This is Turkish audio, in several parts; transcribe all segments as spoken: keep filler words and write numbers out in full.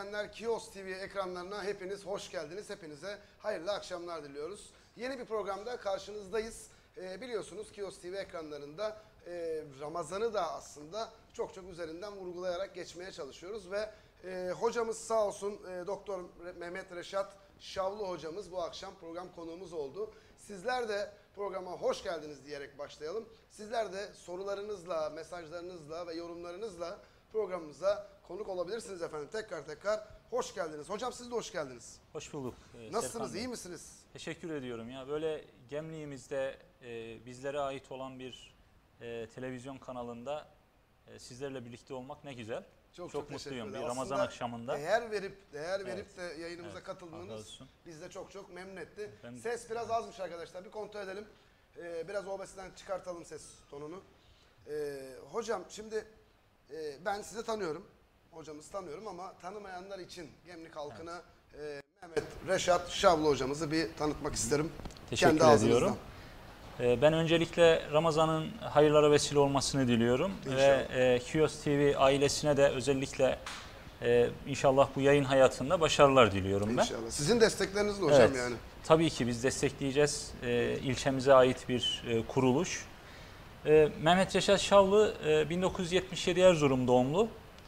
izleyenler, Kios T V ekranlarına hepiniz hoş geldiniz. Hepinize hayırlı akşamlar diliyoruz. Yeni bir programda karşınızdayız. Ee, biliyorsunuz Kios T V ekranlarında e, Ramazan'ı da aslında çok çok üzerinden vurgulayarak geçmeye çalışıyoruz. Ve e, hocamız sağ olsun e, Doktor Mehmet Reşat Şavlı hocamız bu akşam program konuğumuz oldu. Sizler de programa hoş geldiniz diyerek başlayalım. Sizler de sorularınızla, mesajlarınızla ve yorumlarınızla programımıza konuk olabilirsiniz efendim. Tekrar tekrar hoş geldiniz. Hocam siz de hoş geldiniz. Hoş bulduk. E, Nasılsınız, iyi misiniz? Teşekkür ediyorum. Ya böyle Gemliğimizde e, bizlere ait olan bir e, televizyon kanalında e, sizlerle birlikte olmak ne güzel. Çok, çok, çok mutluyum bir Aslında Ramazan akşamında. Değer verip değer verip Evet. de yayınımıza Evet. katıldığınız bizi de çok çok memnun etti. Ben... Ses biraz azmış arkadaşlar. Bir kontrol edelim. Ee, biraz O B S'den çıkartalım ses tonunu. Ee, hocam şimdi e, ben sizi tanıyorum. Hocamızı tanıyorum ama tanımayanlar için Gemlik halkına evet. e, Mehmet Reşat Şavlı hocamızı bir tanıtmak isterim. Teşekkür Kendi ediyorum. Ben öncelikle Ramazan'ın hayırlara vesile olmasını diliyorum. İnşallah. Ve e, Kios T V ailesine de özellikle e, inşallah bu yayın hayatında başarılar diliyorum ben. İnşallah. Sizin desteklerinizle hocam evet, yani. Tabii ki biz destekleyeceğiz. E, ilçemize ait bir e, kuruluş. E, Mehmet Reşat Şavlı e, bin dokuz yüz yetmiş yedi Erzurum doğumlu.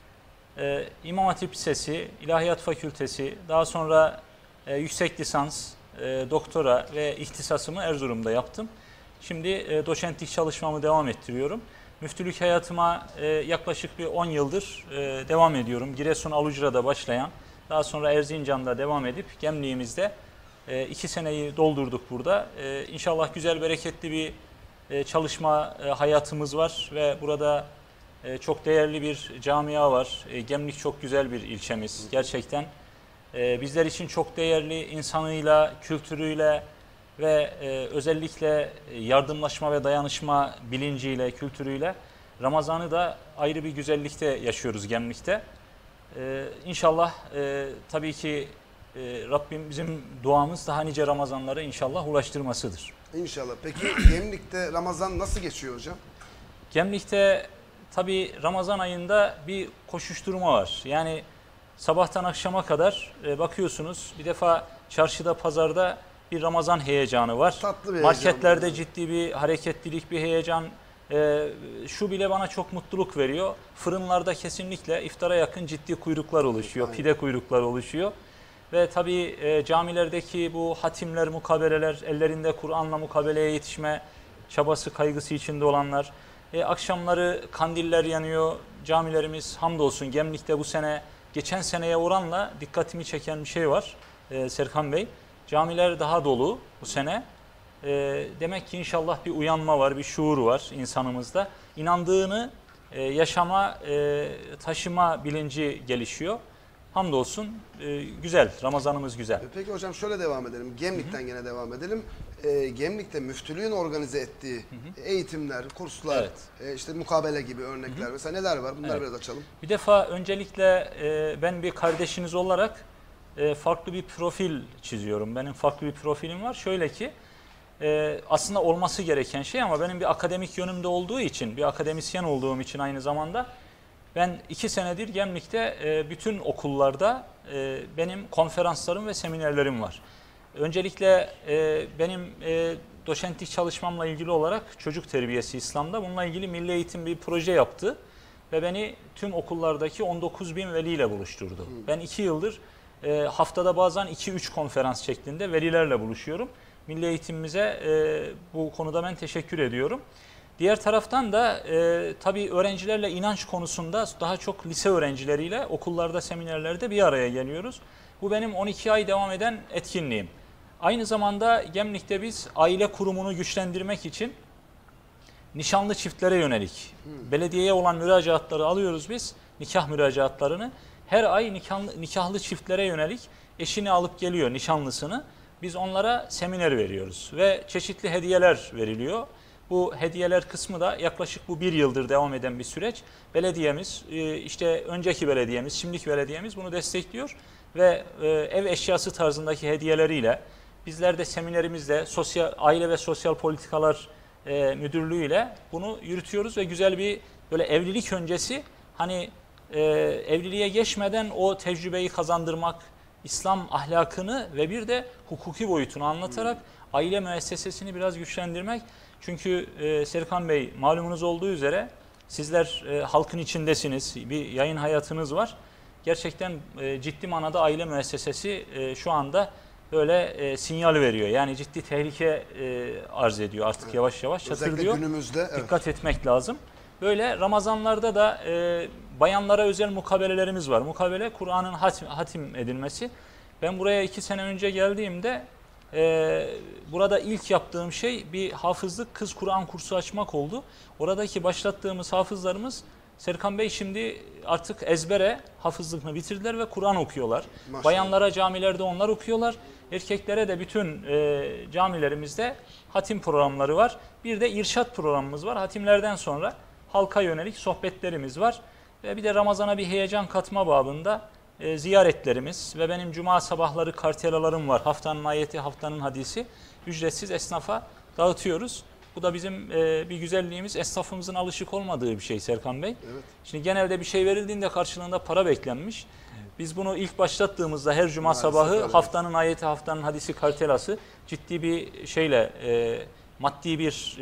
E, İmam Hatip Lisesi, İlahiyat Fakültesi, daha sonra e, yüksek lisans, e, doktora ve ihtisasımı Erzurum'da yaptım. Şimdi e, doçentlik çalışmamı devam ettiriyorum. Müftülük hayatıma e, yaklaşık bir on yıldır e, devam ediyorum. Giresun Alucra'da başlayan, daha sonra Erzincan'da devam edip Gemliğimizde e, iki seneyi doldurduk burada. E, İnşallah güzel, bereketli bir e, çalışma e, hayatımız var ve burada e, çok değerli bir camia var. E, Gemlik çok güzel bir ilçemiz gerçekten. E, bizler için çok değerli, insanıyla, kültürüyle ve e, özellikle yardımlaşma ve dayanışma bilinciyle, kültürüyle Ramazan'ı da ayrı bir güzellikte yaşıyoruz Gemlik'te. E, İnşallah e, tabii ki e, Rabbim bizim duamız daha nice Ramazanları inşallah ulaştırmasıdır. İnşallah. Peki Gemlik'te Ramazan nasıl geçiyor hocam? Gemlik'te tabii Ramazan ayında bir koşuşturma var. Yani sabahtan akşama kadar e, bakıyorsunuz bir defa çarşıda, pazarda bir Ramazan heyecanı var. Tatlı bir Marketlerde heyecan. ciddi bir hareketlilik, bir heyecan. Ee, şu bile bana çok mutluluk veriyor. Fırınlarda kesinlikle iftara yakın ciddi kuyruklar oluşuyor. Aynen. Pide kuyrukları oluşuyor. Ve tabii e, camilerdeki bu hatimler, mukabeleler, ellerinde Kur'an'la mukabeleye yetişme çabası, kaygısı içinde olanlar. E, akşamları kandiller yanıyor. Camilerimiz hamdolsun Gemlik'te bu sene geçen seneye oranla dikkatimi çeken bir şey var e, Serkan Bey. Camiler daha dolu bu sene. E, demek ki inşallah bir uyanma var, bir şuur var insanımızda. İnandığını e, yaşama, e, taşıma bilinci gelişiyor. Hamdolsun e, güzel, Ramazanımız güzel. Peki hocam şöyle devam edelim. Gemlik'ten Hı-hı. gene devam edelim. E, Gemlik'te müftülüğün organize ettiği Hı-hı. eğitimler, kurslar, evet. e, işte mukabele gibi örnekler Hı-hı. mesela neler var? Bunları evet. biraz açalım. Bir defa öncelikle e, ben bir kardeşiniz olarak e, farklı bir profil çiziyorum. Benim farklı bir profilim var. Şöyle ki e, aslında olması gereken şey ama benim bir akademik yönümde olduğu için, bir akademisyen olduğum için aynı zamanda ben iki senedir Gemlik'te e, bütün okullarda e, benim konferanslarım ve seminerlerim var. Öncelikle e, benim e, doçentlik çalışmamla ilgili olarak çocuk terbiyesi İslam'da bununla ilgili Milli Eğitim bir proje yaptı ve beni tüm okullardaki on dokuz bin veliyle buluşturdu. Hmm. Ben iki yıldır e, haftada bazen iki üç konferans şeklinde velilerle buluşuyorum. Milli Eğitimimize e, bu konuda ben teşekkür ediyorum. Diğer taraftan da e, tabii öğrencilerle inanç konusunda daha çok lise öğrencileriyle okullarda, seminerlerde bir araya geliyoruz. Bu benim on iki ay devam eden etkinliğim. Aynı zamanda Gemlik'te biz aile kurumunu güçlendirmek için nişanlı çiftlere yönelik hmm. belediyeye olan müracaatları alıyoruz biz, nikah müracaatlarını. Her ay nikahlı, nikahlı çiftlere yönelik eşini alıp geliyor, nişanlısını. Biz onlara seminer veriyoruz ve çeşitli hediyeler veriliyor. Bu hediyeler kısmı da yaklaşık bu bir yıldır devam eden bir süreç. Belediyemiz, işte önceki belediyemiz, şimdiki belediyemiz bunu destekliyor ve ev eşyası tarzındaki hediyeleriyle bizler de seminerimizde sosyal, aile ve sosyal politikalar müdürlüğüyle bunu yürütüyoruz ve güzel bir böyle evlilik öncesi hani e, evliliğe geçmeden o tecrübeyi kazandırmak, İslam ahlakını ve bir de hukuki boyutunu anlatarak aile müessesesini biraz güçlendirmek. Çünkü e, Serkan Bey, malumunuz olduğu üzere sizler e, halkın içindesiniz, bir yayın hayatınız var. Gerçekten e, ciddi manada aile müessesesi e, şu anda böyle e, sinyal veriyor. Yani ciddi tehlike e, arz ediyor artık, evet. Yavaş yavaş çatırdıyor. Özellikle günümüzde. Evet. Dikkat etmek lazım. Böyle Ramazanlarda da e, bayanlara özel mukabelelerimiz var. Mukabele Kur'an'ın hatim, hatim edilmesi. Ben buraya iki sene önce geldiğimde e, burada ilk yaptığım şey bir hafızlık kız Kur'an kursu açmak oldu. Oradaki başlattığımız hafızlarımız, Serkan Bey şimdi artık ezbere hafızlığını bitirdiler ve Kur'an okuyorlar. Maşallah. Bayanlara camilerde onlar okuyorlar. Erkeklere de bütün e, camilerimizde hatim programları var. Bir de irşat programımız var. Hatimlerden sonra halka yönelik sohbetlerimiz var. Ve bir de Ramazan'a bir heyecan katma babında e, ziyaretlerimiz ve benim cuma sabahları kartelalarım var. Haftanın ayeti, haftanın hadisi ücretsiz esnafa dağıtıyoruz. Bu da bizim e, bir güzelliğimiz, esnafımızın alışık olmadığı bir şey Serkan Bey. Evet. Şimdi genelde bir şey verildiğinde karşılığında para beklenmiş. Evet. Biz bunu ilk başlattığımızda her cuma Maalesef sabahı öyle. Haftanın ayeti, haftanın hadisi kartelası ciddi bir şeyle, e, maddi bir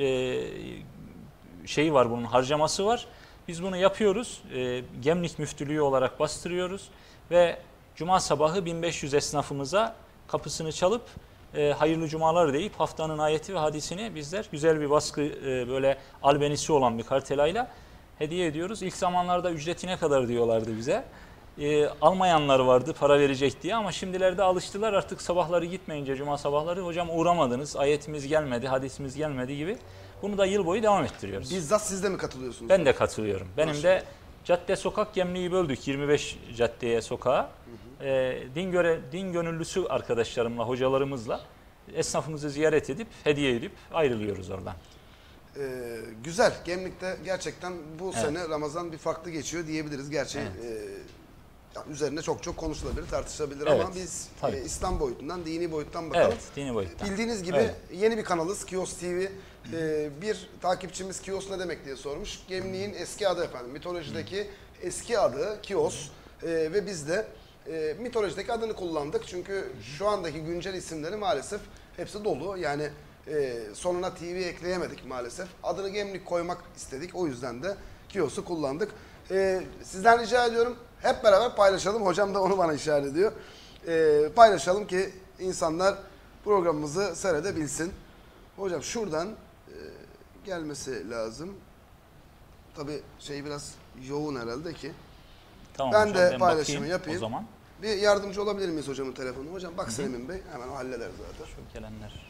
e, şey var, bunun harcaması var. Biz bunu yapıyoruz, e, Gemlik Müftülüğü olarak bastırıyoruz ve cuma sabahı bin beş yüz esnafımıza kapısını çalıp E, hayırlı cumalar deyip haftanın ayeti ve hadisini bizler güzel bir baskı, e, böyle albenisi olan bir kartelayla hediye ediyoruz. İlk zamanlarda ücreti ne kadar diyorlardı bize. E, almayanlar vardı para verecek diye ama şimdilerde alıştılar, artık sabahları gitmeyince cuma sabahları hocam uğramadınız, ayetimiz gelmedi, hadisimiz gelmedi gibi. Bunu da yıl boyu devam ettiriyoruz. Bizzat siz de mi katılıyorsunuz? Ben de katılıyorum. Benim Maşallah. de cadde sokak gemliği böldük yirmi beş caddeye, sokağa. E, din, göre, din gönüllüsü arkadaşlarımla, hocalarımızla esnafımızı ziyaret edip, hediye edip ayrılıyoruz oradan. Ee, güzel. Gemlik'te gerçekten bu evet. sene Ramazan bir farklı geçiyor diyebiliriz. Gerçi evet. e, yani üzerine çok çok konuşulabilir, tartışılabilir evet. ama biz e, İslam boyutundan, dini boyuttan bakalım. Evet, dini boyuttan. Bildiğiniz gibi evet. yeni bir kanalız, Kios T V. Ee, bir takipçimiz Kios ne demek diye sormuş. Gemlik'in eski adı efendim. Mitolojideki eski adı Kios ee, ve biz de e, mitolojideki adını kullandık. Çünkü şu andaki güncel isimleri maalesef hepsi dolu. Yani e, sonuna T V ekleyemedik maalesef. Adını Gemlik koymak istedik. O yüzden de Kios'u kullandık. E, sizden rica ediyorum, hep beraber paylaşalım. Hocam da onu bana işaret ediyor. E, paylaşalım ki insanlar programımızı seyredebilsin. Hocam şuradan e, gelmesi lazım. Tabii şey biraz yoğun herhalde ki. Tamam, ben hocam, de ben paylaşımı yapayım. O zaman. Bir yardımcı olabilir miyiz hocamın telefonu? Hocam baksın Emin Bey, hemen o halleder zaten. Şu gelenler.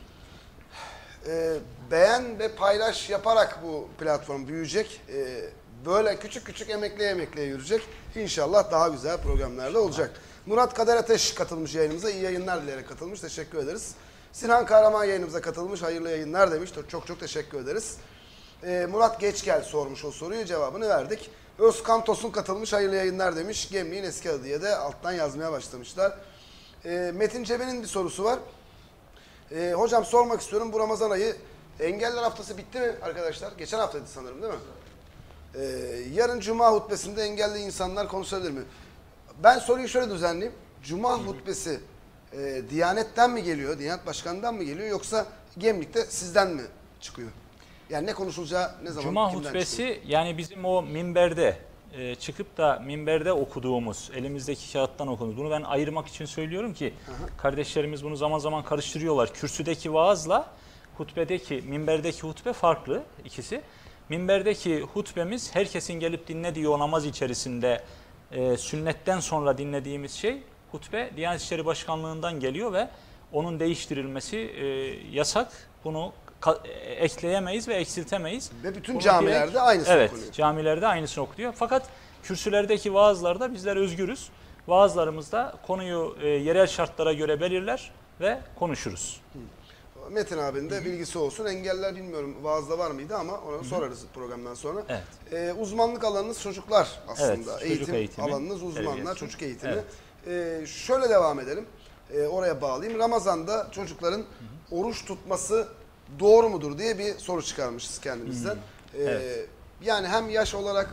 Ee, beğen ve paylaş yaparak bu platform büyüyecek. Ee, böyle küçük küçük emekliye emekliye yürüyecek. İnşallah daha güzel programlarla olacak. Murat Kader Ateş katılmış yayınımıza. İyi yayınlar dileyerek katılmış. Teşekkür ederiz. Sinan Kahraman yayınımıza katılmış. Hayırlı yayınlar demiş. Çok çok teşekkür ederiz. Ee, Murat Geçgel sormuş o soruyu. Cevabını verdik. Özkan Tosun katılmış. Hayırlı yayınlar demiş. Gemliğin eski adı diye de alttan yazmaya başlamışlar. Ee, Metin Cebe'nin bir sorusu var. Ee, hocam sormak istiyorum. Bu Ramazan ayı engeller haftası bitti mi arkadaşlar? Geçen haftaydı sanırım değil mi? Ee, yarın Cuma hutbesinde engelli insanlar konuşabilir mi? Ben soruyu şöyle düzenleyeyim. Cuma hutbesi e, Diyanet'ten mi geliyor? Diyanet Başkanı'ndan mı geliyor? Yoksa Gemlik'te sizden mi çıkıyor? Yani ne konuşulacağı ne zaman? Cuma hutbesi çıkıyor? Yani bizim o minberde e, çıkıp da minberde okuduğumuz, elimizdeki kağıttan okuduğumuz. Bunu ben ayırmak için söylüyorum ki Aha. kardeşlerimiz bunu zaman zaman karıştırıyorlar. Kürsüdeki vaazla hutbedeki, minberdeki hutbe farklı ikisi. Minberdeki hutbemiz herkesin gelip dinlediği o namaz içerisinde e, sünnetten sonra dinlediğimiz şey hutbe Diyanet İşleri Başkanlığı'ndan geliyor ve onun değiştirilmesi e, yasak. Bunu ekleyemeyiz ve eksiltemeyiz. Ve bütün Bunu camilerde direkt, aynısını evet, okunuyor. camilerde aynısını okunuyor. Fakat kürsülerdeki vaazlarda bizler özgürüz. Vaazlarımızda konuyu e, yerel şartlara göre belirler ve konuşuruz. Hı. Metin abinin de bilgisi olsun. Engeller bilmiyorum vaazda var mıydı ama ona Hı-hı. sorarız programdan sonra. Evet. Ee, uzmanlık alanınız çocuklar aslında. Evet, Eğitim eğitimi, alanınız uzmanlar, terbiyesin. Çocuk eğitimi. Evet. Ee, şöyle devam edelim. Ee, oraya bağlayayım. Ramazan'da çocukların Hı-hı. oruç tutması doğru mudur diye bir soru çıkarmışız kendimizden. Ee, evet. Yani hem yaş olarak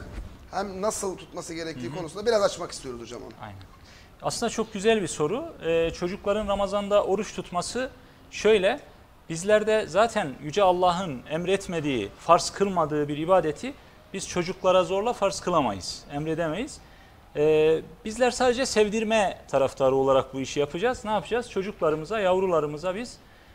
hem nasıl tutması gerektiği konusunda biraz açmak istiyoruz hocam onu. Aynen. Aslında çok güzel bir soru. Ee, çocukların Ramazan'da oruç tutması şöyle, bizlerde zaten Yüce Allah'ın emretmediği, farz kılmadığı bir ibadeti biz çocuklara zorla farz kılamayız, emredemeyiz. Ee, bizler sadece sevdirme taraftarı olarak bu işi yapacağız. Ne yapacağız? Çocuklarımıza, yavrularımıza biz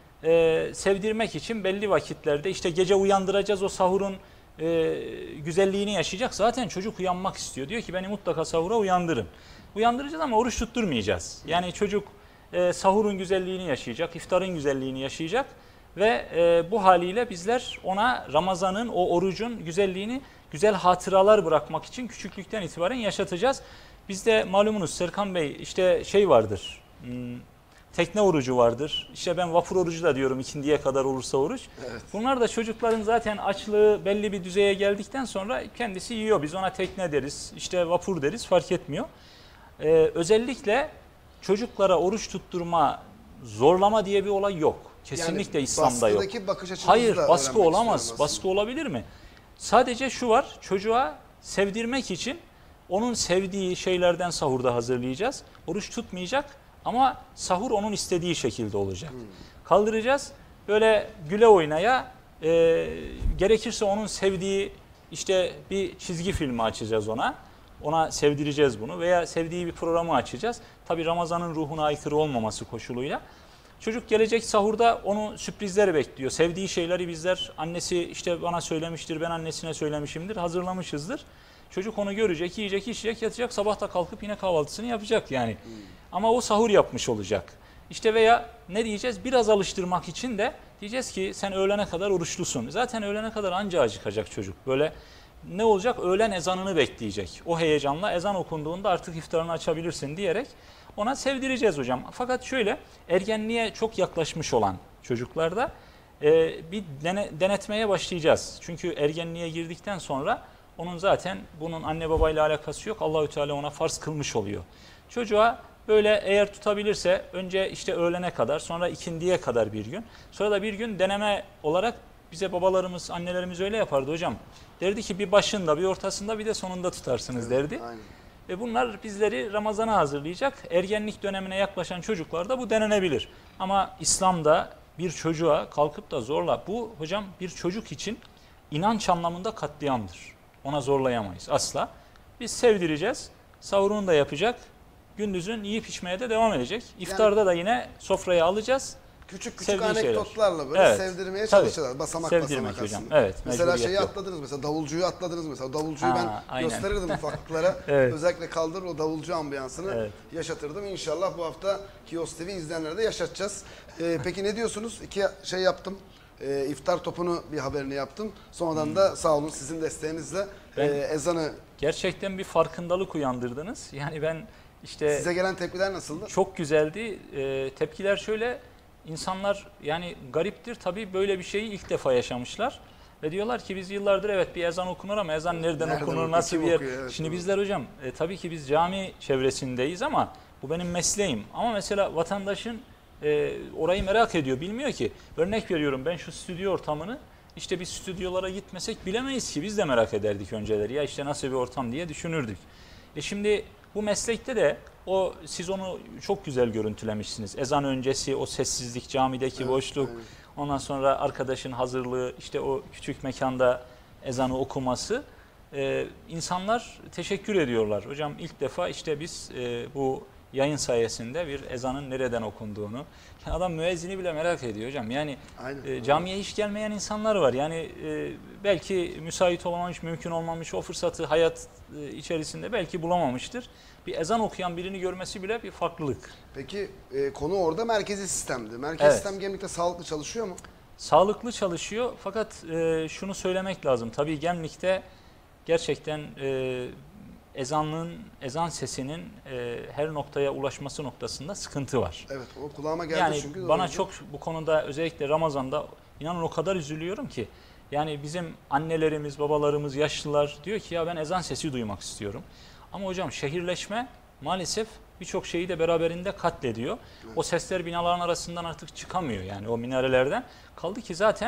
e, sevdirmek için belli vakitlerde işte gece uyandıracağız, o sahurun e, güzelliğini yaşayacak. Zaten çocuk uyanmak istiyor. Diyor ki beni mutlaka sahura uyandırın. Uyandıracağız ama oruç tutturmayacağız. Yani çocuk e, sahurun güzelliğini yaşayacak, iftarın güzelliğini yaşayacak ve e, bu haliyle bizler ona Ramazan'ın, o orucun güzelliğini, güzel hatıralar bırakmak için küçüklükten itibaren yaşatacağız. Bizde malumunuz Serkan Bey işte şey vardır, hmm, tekne orucu vardır. İşte ben vapur orucu da diyorum ikindiye kadar olursa oruç. Evet. Bunlar da çocukların zaten açlığı belli bir düzeye geldikten sonra kendisi yiyor. Biz ona tekne deriz, işte vapur deriz, fark etmiyor. Ee, özellikle çocuklara oruç tutturma, zorlama diye bir olay yok. Kesinlikle yani İslam'da yok. Bakış Hayır, baskı olamaz. Baskı olabilir mi? Sadece şu var, çocuğa sevdirmek için onun sevdiği şeylerden sahurda hazırlayacağız. Oruç tutmayacak ama sahur onun istediği şekilde olacak. Hmm. Kaldıracağız, böyle güle oynaya, e, gerekirse onun sevdiği işte bir çizgi filmi açacağız ona. Ona sevdireceğiz bunu veya sevdiği bir programı açacağız. Tabii Ramazan'ın ruhuna aykırı olmaması koşuluyla. Çocuk gelecek sahurda onu sürprizler bekliyor. Sevdiği şeyleri bizler, annesi işte bana söylemiştir, ben annesine söylemişimdir, hazırlamışızdır. Çocuk onu görecek, yiyecek, içecek, yatacak, sabah da kalkıp yine kahvaltısını yapacak yani. Hmm. Ama o sahur yapmış olacak. İşte veya ne diyeceğiz? Biraz alıştırmak için de diyeceğiz ki sen öğlene kadar oruçlusun. Zaten öğlene kadar anca acıkacak çocuk. Böyle ne olacak? Öğlen ezanını bekleyecek. O heyecanla ezan okunduğunda artık iftarını açabilirsin diyerek ona sevdireceğiz hocam. Fakat şöyle, ergenliğe çok yaklaşmış olan çocuklarda e, bir dene, denetmeye başlayacağız. Çünkü ergenliğe girdikten sonra onun zaten bunun anne babayla alakası yok. Allahü Teala ona farz kılmış oluyor. Çocuğa böyle eğer tutabilirse önce işte öğlene kadar, sonra ikindiye kadar bir gün, sonra da bir gün deneme olarak bize babalarımız, annelerimiz öyle yapardı hocam. Derdi ki bir başında, bir ortasında, bir de sonunda tutarsınız derdi. Aynen. Ve bunlar bizleri Ramazan'a hazırlayacak. Ergenlik dönemine yaklaşan çocuklarda bu denenebilir. Ama İslam'da bir çocuğa kalkıp da zorla, bu hocam bir çocuk için inanç anlamında katliamdır. Ona zorlayamayız asla. Biz sevdireceğiz, sahurunu da yapacak, gündüzün yiyip içmeye de devam edecek. İftarda yani, da yine sofraya alacağız. Küçük küçük anekdotlarla şeyler. Böyle evet. sevdirmeye çalışacağız. Basamak Sevdirmek basamak hocam. aslında. Evet, mesela şeyi yok. atladınız mesela davulcuyu atladınız mesela. Davulcuyu ha, ben aynen. gösterirdim ufaklıklara. Evet. Özellikle kaldırır o davulcu ambiyansını evet. yaşatırdım. İnşallah bu hafta Kiosk T V izleyenlere de yaşatacağız. Ee, peki ne diyorsunuz? İki şey yaptım. Ee, iftar topunu bir haberini yaptım. Sonradan hmm. da sağ olun sizin desteğinizle e, ezanı. Gerçekten bir farkındalık uyandırdınız. Yani ben işte. Size gelen tepkiler nasıldı? Çok güzeldi. Ee, tepkiler şöyle. İnsanlar yani gariptir tabii böyle bir şeyi ilk defa yaşamışlar. Ve diyorlar ki biz yıllardır evet bir ezan okunur ama ezan nereden, nereden okunur, nasıl bir yer? Okuyor, evet, Şimdi evet. bizler hocam e, tabii ki biz cami çevresindeyiz ama bu benim mesleğim. Ama mesela vatandaşın e, orayı merak ediyor, bilmiyor ki. Örnek veriyorum ben şu stüdyo ortamını işte biz stüdyolara gitmesek bilemeyiz ki, biz de merak ederdik önceleri. Ya işte nasıl bir ortam diye düşünürdük. E şimdi bu meslekte de o siz onu çok güzel görüntülemişsiniz. Ezan öncesi o sessizlik, camideki evet, boşluk, evet. ondan sonra arkadaşın hazırlığı, işte o küçük mekanda ezanı okuması. Ee, insanlar teşekkür ediyorlar. Hocam ilk defa işte biz e, bu yayın sayesinde bir ezanın nereden okunduğunu. Yani adam müezzini bile merak ediyor hocam. Yani e, camiye hiç gelmeyen insanlar var. Yani e, belki müsait olamamış, mümkün olmamış, o fırsatı hayat e, içerisinde belki bulamamıştır. Bir ezan okuyan birini görmesi bile bir farklılık. Peki e, konu orada merkezi sistemdi. Merkezi evet. sistem Gemlik'te sağlıklı çalışıyor mu? Sağlıklı çalışıyor fakat e, şunu söylemek lazım. Tabii Gemlik'te gerçekten e, ezanlığın, ezan sesinin e, her noktaya ulaşması noktasında sıkıntı var. Evet, o kulağıma geldi yani çünkü. Bana çok bu konuda özellikle Ramazan'da inanın o kadar üzülüyorum ki. Yani bizim annelerimiz, babalarımız, yaşlılar diyor ki ya ben ezan sesi duymak istiyorum. Ama hocam şehirleşme maalesef birçok şeyi de beraberinde katlediyor. Evet. O sesler binaların arasından artık çıkamıyor yani o minarelerden. Kaldı ki zaten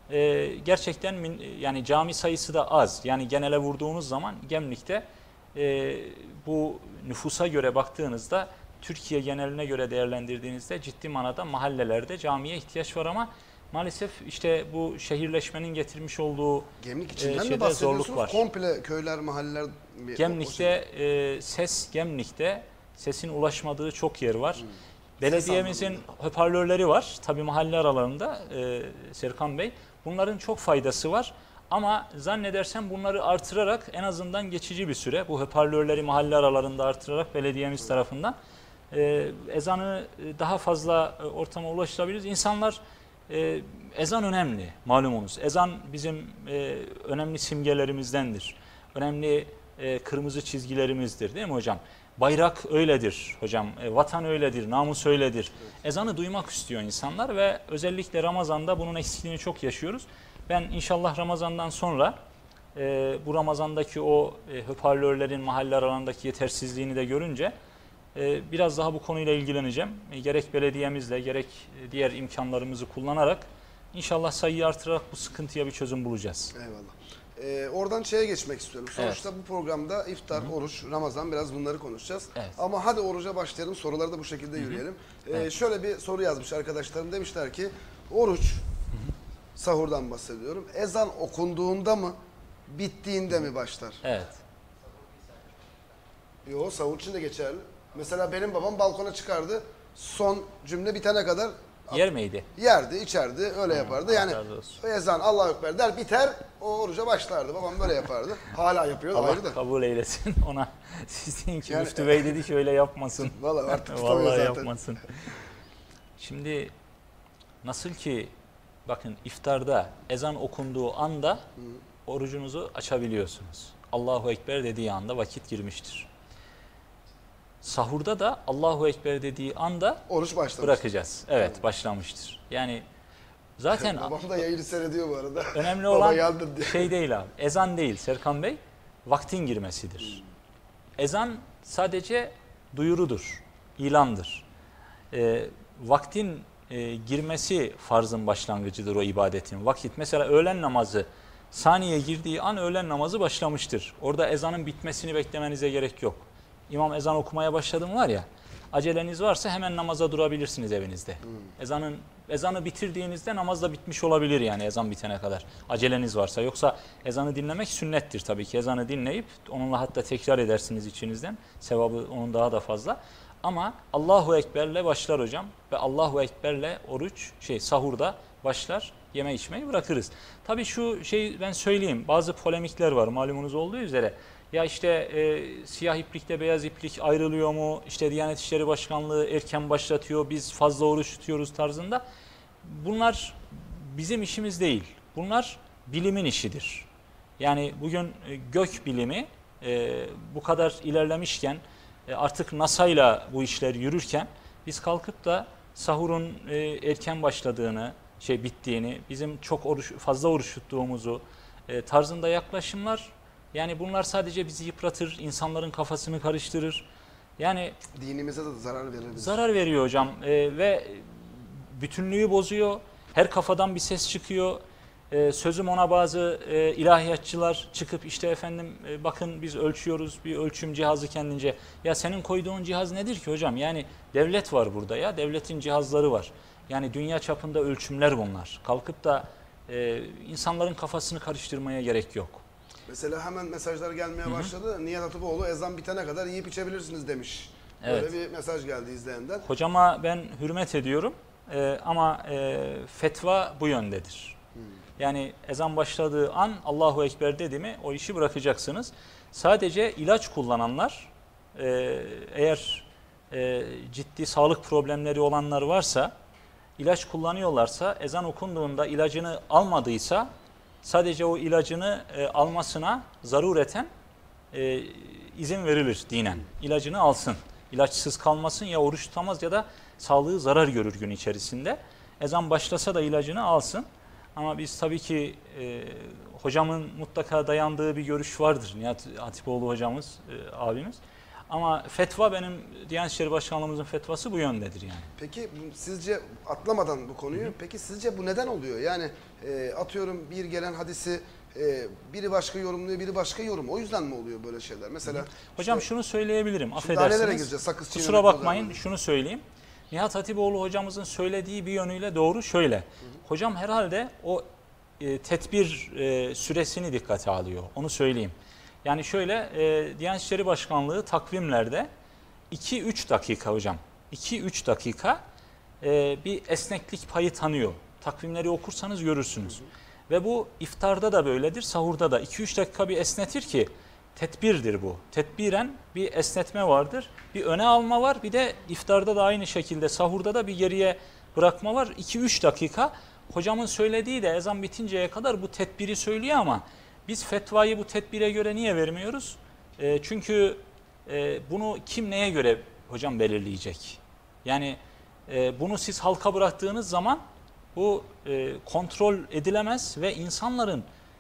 e, gerçekten min, yani cami sayısı da az. Yani genele vurduğunuz zaman Gemlik'te e, bu nüfusa göre baktığınızda Türkiye geneline göre değerlendirdiğinizde ciddi manada mahallelerde camiye ihtiyaç var ama maalesef işte bu şehirleşmenin getirmiş olduğu Gemlik e, içinden mi şeyde bahsediyorsunuz? zorluk var. Komple köyler, mahalleler mi? Gemlik'te e, ses Gemlik'te sesin ulaşmadığı çok yer var. Hmm. Belediyemizin hoparlörleri var. Tabii mahalle aralarında e, Serkan Bey. Bunların çok faydası var. Ama zannedersem bunları artırarak en azından geçici bir süre bu hoparlörleri mahalle aralarında artırarak belediyemiz hmm. tarafından e, ezanı daha fazla ortama ulaştırabiliriz. İnsanlar e, ezan önemli malumunuz. Ezan bizim e, önemli simgelerimizdendir. Önemli e, kırmızı çizgilerimizdir değil mi hocam? Bayrak öyledir hocam, e, vatan öyledir, namus öyledir. Evet. Ezanı duymak istiyor insanlar ve özellikle Ramazan'da bunun eksikliğini çok yaşıyoruz. Ben inşallah Ramazan'dan sonra e, bu Ramazan'daki o e, hoparlörlerin mahalle aralarındaki yetersizliğini de görünce e, biraz daha bu konuyla ilgileneceğim. E, gerek belediyemizle gerek diğer imkanlarımızı kullanarak inşallah sayıyı artırarak bu sıkıntıya bir çözüm bulacağız. Eyvallah. Ee, oradan şeye geçmek istiyorum. Sonuçta evet. bu programda iftar, Hı-hı. oruç, Ramazan biraz bunları konuşacağız. Evet. Ama hadi oruca başlayalım. Soruları da bu şekilde Hı-hı. yürüyelim. Ee, evet. Şöyle bir soru yazmış arkadaşlarım. Demişler ki oruç, Hı-hı. sahurdan bahsediyorum. Ezan okunduğunda mı, bittiğinde Hı-hı. mi başlar? Evet. Yok, sahur için de geçerli. Mesela benim babam balkona çıkardı. Son cümle bitene kadar yer miydi? Yerdi, içerdi, öyle hmm, yapardı. Yani ezan Allahu Ekber der, biter, o oruca başlardı. Babam böyle yapardı. Hala yapıyor. Allah ayrı da. kabul eylesin ona. Siz deyin ki yani, Müftü Bey dedi ki öyle yapmasın. Vallahi artık tutamıyor Vallahi zaten. yapmasın. Şimdi nasıl ki bakın iftarda ezan okunduğu anda hmm. orucunuzu açabiliyorsunuz. Allahu Ekber dediği anda vakit girmiştir. Sahurda da Allahu Ekber dediği anda oruç bırakacağız. Evet, evet, başlamıştır. Yani zaten babam da yayını seyrediyor bu arada. Önemli olan şey değil abi. Ezan değil Serkan Bey. Vaktin girmesidir. Hmm. Ezan sadece duyurudur, ilandır. E, vaktin e, girmesi farzın başlangıcıdır o ibadetin. Vakit mesela öğlen namazı saniye girdiği an öğlen namazı başlamıştır. Orada ezanın bitmesini beklemenize gerek yok. İmam ezan okumaya başladım var ya, aceleniz varsa hemen namaza durabilirsiniz evinizde. Hmm. Ezanın ezanı bitirdiğinizde namaz da bitmiş olabilir yani ezan bitene kadar. Aceleniz varsa. Yoksa ezanı dinlemek sünnettir tabii ki. Ezanı dinleyip onunla hatta tekrar edersiniz içinizden. Sevabı onun daha da fazla. Ama Allahu Ekber'le başlar hocam ve Allahu Ekber'le oruç şey sahurda başlar. Yeme içmeyi bırakırız. Tabii şu şey ben söyleyeyim. Bazı polemikler var malumunuz olduğu üzere. Ya işte e, siyah iplikle beyaz iplik ayrılıyor mu? İşte Diyanet İşleri Başkanlığı erken başlatıyor, biz fazla oruç tutuyoruz tarzında. Bunlar bizim işimiz değil. Bunlar bilimin işidir. Yani bugün e, gök bilimi e, bu kadar ilerlemişken, e, artık NASA'yla bu işler yürürken biz kalkıp da sahurun e, erken başladığını, şey bittiğini, bizim çok oruç, fazla oruç tuttuğumuzu e, tarzında yaklaşımlar. Yani bunlar sadece bizi yıpratır, insanların kafasını karıştırır. Yani dinimize de zarar verir. Zarar veriyor hocam ee, ve bütünlüğü bozuyor. Her kafadan bir ses çıkıyor. Ee, sözüm ona bazı e, ilahiyatçılar çıkıp işte efendim e, bakın biz ölçüyoruz bir ölçüm cihazı kendince. Ya senin koyduğun cihaz nedir ki hocam? Yani devlet var burada ya, devletin cihazları var. Yani dünya çapında ölçümler bunlar. Kalkıp da e, insanların kafasını karıştırmaya gerek yok. Mesela hemen mesajlar gelmeye Hı-hı. başladı. Nihat Atıpoğlu ezan bitene kadar yiyip içebilirsiniz demiş. Evet. Böyle bir mesaj geldi izleyenden. Hocama ben hürmet ediyorum ee, ama e, fetva bu yöndedir. Hı. Yani ezan başladığı an Allahu Ekber dedi mi o işi bırakacaksınız. Sadece ilaç kullananlar e, eğer e, ciddi sağlık problemleri olanlar varsa, ilaç kullanıyorlarsa ezan okunduğunda ilacını almadıysa sadece o ilacını e, almasına zarureten e, izin verilir dinen. İlacını alsın. İlaçsız kalmasın, ya oruç tutamaz ya da sağlığı zarar görür gün içerisinde. Ezan başlasa da ilacını alsın. Ama biz tabii ki e, hocamın mutlaka dayandığı bir görüş vardır. Nihat Hatipoğlu hocamız, e, abimiz. Ama fetva benim Diyanet İşleri Başkanlığımızın fetvası bu yöndedir yani. Peki sizce, atlamadan bu konuyu, hı hı. peki sizce bu neden oluyor? Yani e, atıyorum bir gelen hadisi e, biri başka yorumluyor, biri başka yorum. O yüzden mi oluyor böyle şeyler? Mesela hocam işte, şunu söyleyebilirim. Affedersiniz. Kusura bakmayın, şunu söyleyeyim. Nihat Hatipoğlu hocamızın söylediği bir yönüyle doğru şöyle. Hı hı. Hocam herhalde o e, tedbir e, süresini dikkate alıyor. Onu söyleyeyim. Yani şöyle e, Diyanet İşleri Başkanlığı takvimlerde iki üç dakika hocam. iki üç dakika e, bir esneklik payı tanıyor. Takvimleri okursanız görürsünüz. Hı hı. Ve bu iftarda da böyledir, sahurda da iki üç dakika bir esnetir ki tedbirdir bu. Tedbiren bir esnetme vardır. Bir öne alma var. Bir de iftarda da aynı şekilde, sahurda da bir geriye bırakma var. iki üç dakika. Hocamın söylediği de ezan bitinceye kadar bu tedbiri söylüyor ama biz fetvayı bu tedbire göre niye vermiyoruz? E, çünkü e, bunu kim neye göre hocam belirleyecek? Yani e, bunu siz halka bıraktığınız zaman bu e, kontrol edilemez ve insanların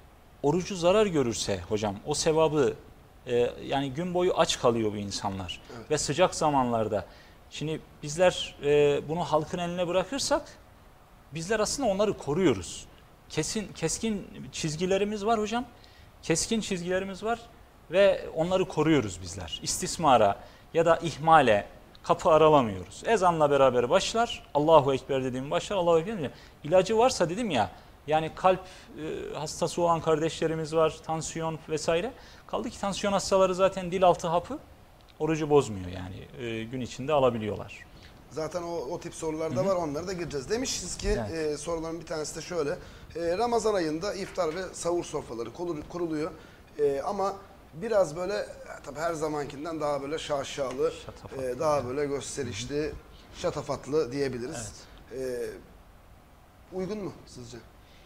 orucu zarar görürse hocam o sevabı e, yani gün boyu aç kalıyor bu insanlar. Evet. Ve sıcak zamanlarda. Şimdi bizler e, bunu halkın eline bırakırsak bizler aslında onları koruyoruz. Kesin keskin çizgilerimiz var hocam. Keskin çizgilerimiz var ve onları koruyoruz bizler. İstismara ya da ihmale kapı aralamıyoruz. Ezanla beraber başlar. Allahu Ekber dediğim başlar. Allahu Ekber dediğim. İlacı varsa dedim ya. Yani kalp e, hastası olan kardeşlerimiz var. Tansiyon vesaire. Kaldı ki tansiyon hastaları zaten dil altı hapı orucu bozmuyor yani. E, gün içinde alabiliyorlar. Zaten o, o tip sorular da var. Onlara da gireceğiz. Demişiz ki evet. e, soruların bir tanesi de şöyle. E, Ramazan ayında iftar ve sahur sofraları kuruluyor. E, ama biraz böyle tabii her zamankinden daha böyle şaşalı, e, daha yani. böyle gösterişli, Hı-hı. şatafatlı diyebiliriz. Evet. E, uygun mu sizce?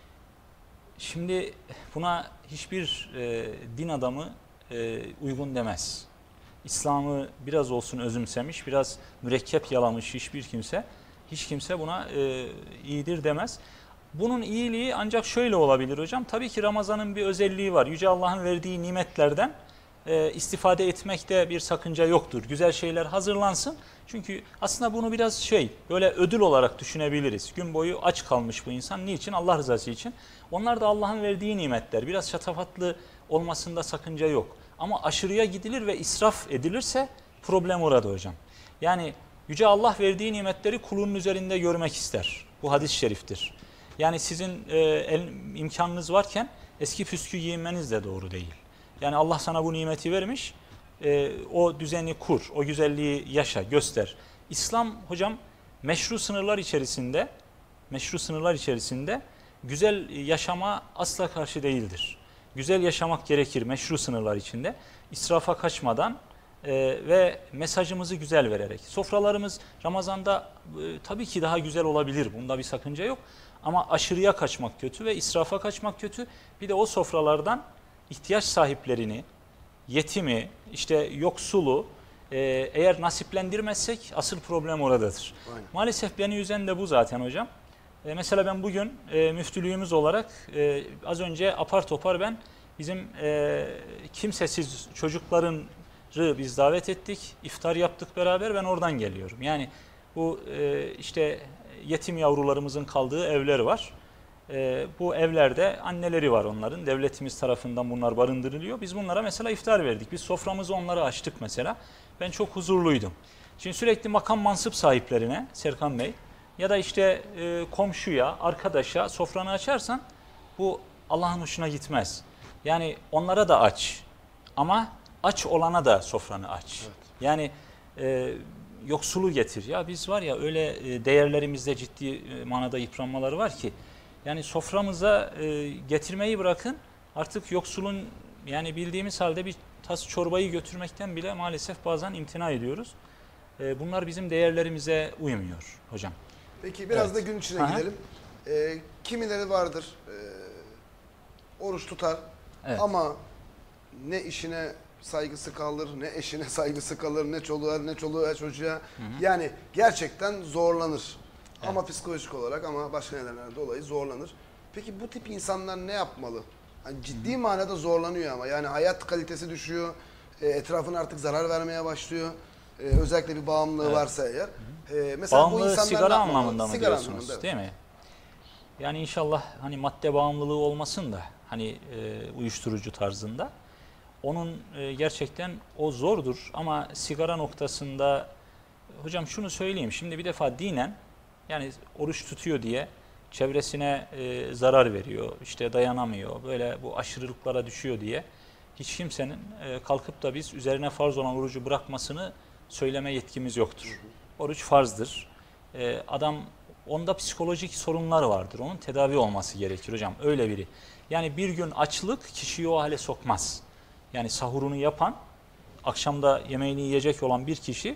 Şimdi buna hiçbir e, din adamı e, uygun demez. İslam'ı biraz olsun özümsemiş, biraz mürekkep yalamış hiçbir kimse, hiç kimse buna e, iyidir demez. Bunun iyiliği ancak şöyle olabilir hocam. Tabii ki Ramazan'ın bir özelliği var. Yüce Allah'ın verdiği nimetlerden e, istifade etmekte bir sakınca yoktur. Güzel şeyler hazırlansın. Çünkü aslında bunu biraz şey, böyle ödül olarak düşünebiliriz. Gün boyu aç kalmış bu insan. Niçin? Allah rızası için. Onlar da Allah'ın verdiği nimetler. Biraz şatafatlı olmasında sakınca yok. Ama aşırıya gidilir ve israf edilirse problem orada hocam. Yani Yüce Allah verdiği nimetleri kulunun üzerinde görmek ister. Bu hadis-i şeriftir. Yani sizin e, el, imkanınız varken eski püskü giyinmeniz de doğru değil. Yani Allah sana bu nimeti vermiş, e, o düzeni kur, o güzelliği yaşa, göster. İslam hocam meşru sınırlar içerisinde, meşru sınırlar içerisinde güzel yaşama asla karşı değildir. Güzel yaşamak gerekir meşru sınırlar içinde. İsrafa kaçmadan e, ve mesajımızı güzel vererek. Sofralarımız Ramazan'da e, tabii ki daha güzel olabilir. Bunda bir sakınca yok. Ama aşırıya kaçmak kötü ve israfa kaçmak kötü. Bir de o sofralardan ihtiyaç sahiplerini, yetimi, işte yoksulu e, eğer nasiplendirmezsek asıl problem oradadır. Aynen. Maalesef beni üzen de bu zaten hocam. E, mesela ben bugün e, müftülüğümüz olarak e, az önce apar topar ben bizim e, kimsesiz çocukların biz davet ettik. İftar yaptık beraber, ben oradan geliyorum. Yani bu e, işte yetim yavrularımızın kaldığı evler var. E, bu evlerde anneleri var onların. Devletimiz tarafından bunlar barındırılıyor. Biz bunlara mesela iftar verdik. Biz soframızı onlara açtık mesela. Ben çok huzurluydum. Şimdi sürekli makam mansıp sahiplerine Serkan Bey ya da işte e, komşuya, arkadaşa sofranı açarsan bu Allah'ın hoşuna gitmez. Yani onlara da aç ama aç olana da sofranı aç. Evet. Yani e, yoksulu getir. Ya biz var ya öyle e, değerlerimizde ciddi e, manada yıpranmaları var ki yani soframıza e, getirmeyi bırakın artık yoksulun yani bildiğimiz halde bir tas çorbayı götürmekten bile maalesef bazen imtina ediyoruz. E, bunlar bizim değerlerimize uymuyor hocam. Peki biraz evet. da gün içine Aha. gidelim. E, kimileri vardır e, oruç tutar evet. ama ne işine saygısı kalır, ne eşine saygısı kalır, ne çoluğa, ne çoluğa, çocuğa. Hı hı. Yani gerçekten zorlanır. Evet. Ama psikolojik olarak ama başka nedenlerden dolayı zorlanır. Peki bu tip insanlar ne yapmalı? Yani ciddi hı hı. manada zorlanıyor ama yani hayat kalitesi düşüyor. e, etrafına artık zarar vermeye başlıyor. E, özellikle bir bağımlılığı evet. varsa eğer. E, mesela bu Bağımlılığı insanlar sigara anlamında mı sigara diyorsunuz anlamında, evet. değil mi? Yani inşallah hani madde bağımlılığı olmasın da hani e, uyuşturucu tarzında. Onun e, gerçekten o zordur ama sigara noktasında hocam şunu söyleyeyim. Şimdi bir defa dinen yani oruç tutuyor diye çevresine e, zarar veriyor, işte dayanamıyor, böyle bu aşırılıklara düşüyor diye hiç kimsenin e, kalkıp da biz üzerine farz olan orucu bırakmasını söyleme yetkimiz yoktur. Oruç farzdır. E, adam onda psikolojik sorunlar vardır. Onun tedavi olması gerekir hocam. Öyle biri. Yani bir gün açlık kişiyi o hale sokmaz. Yani sahurunu yapan, akşamda yemeğini yiyecek olan bir kişi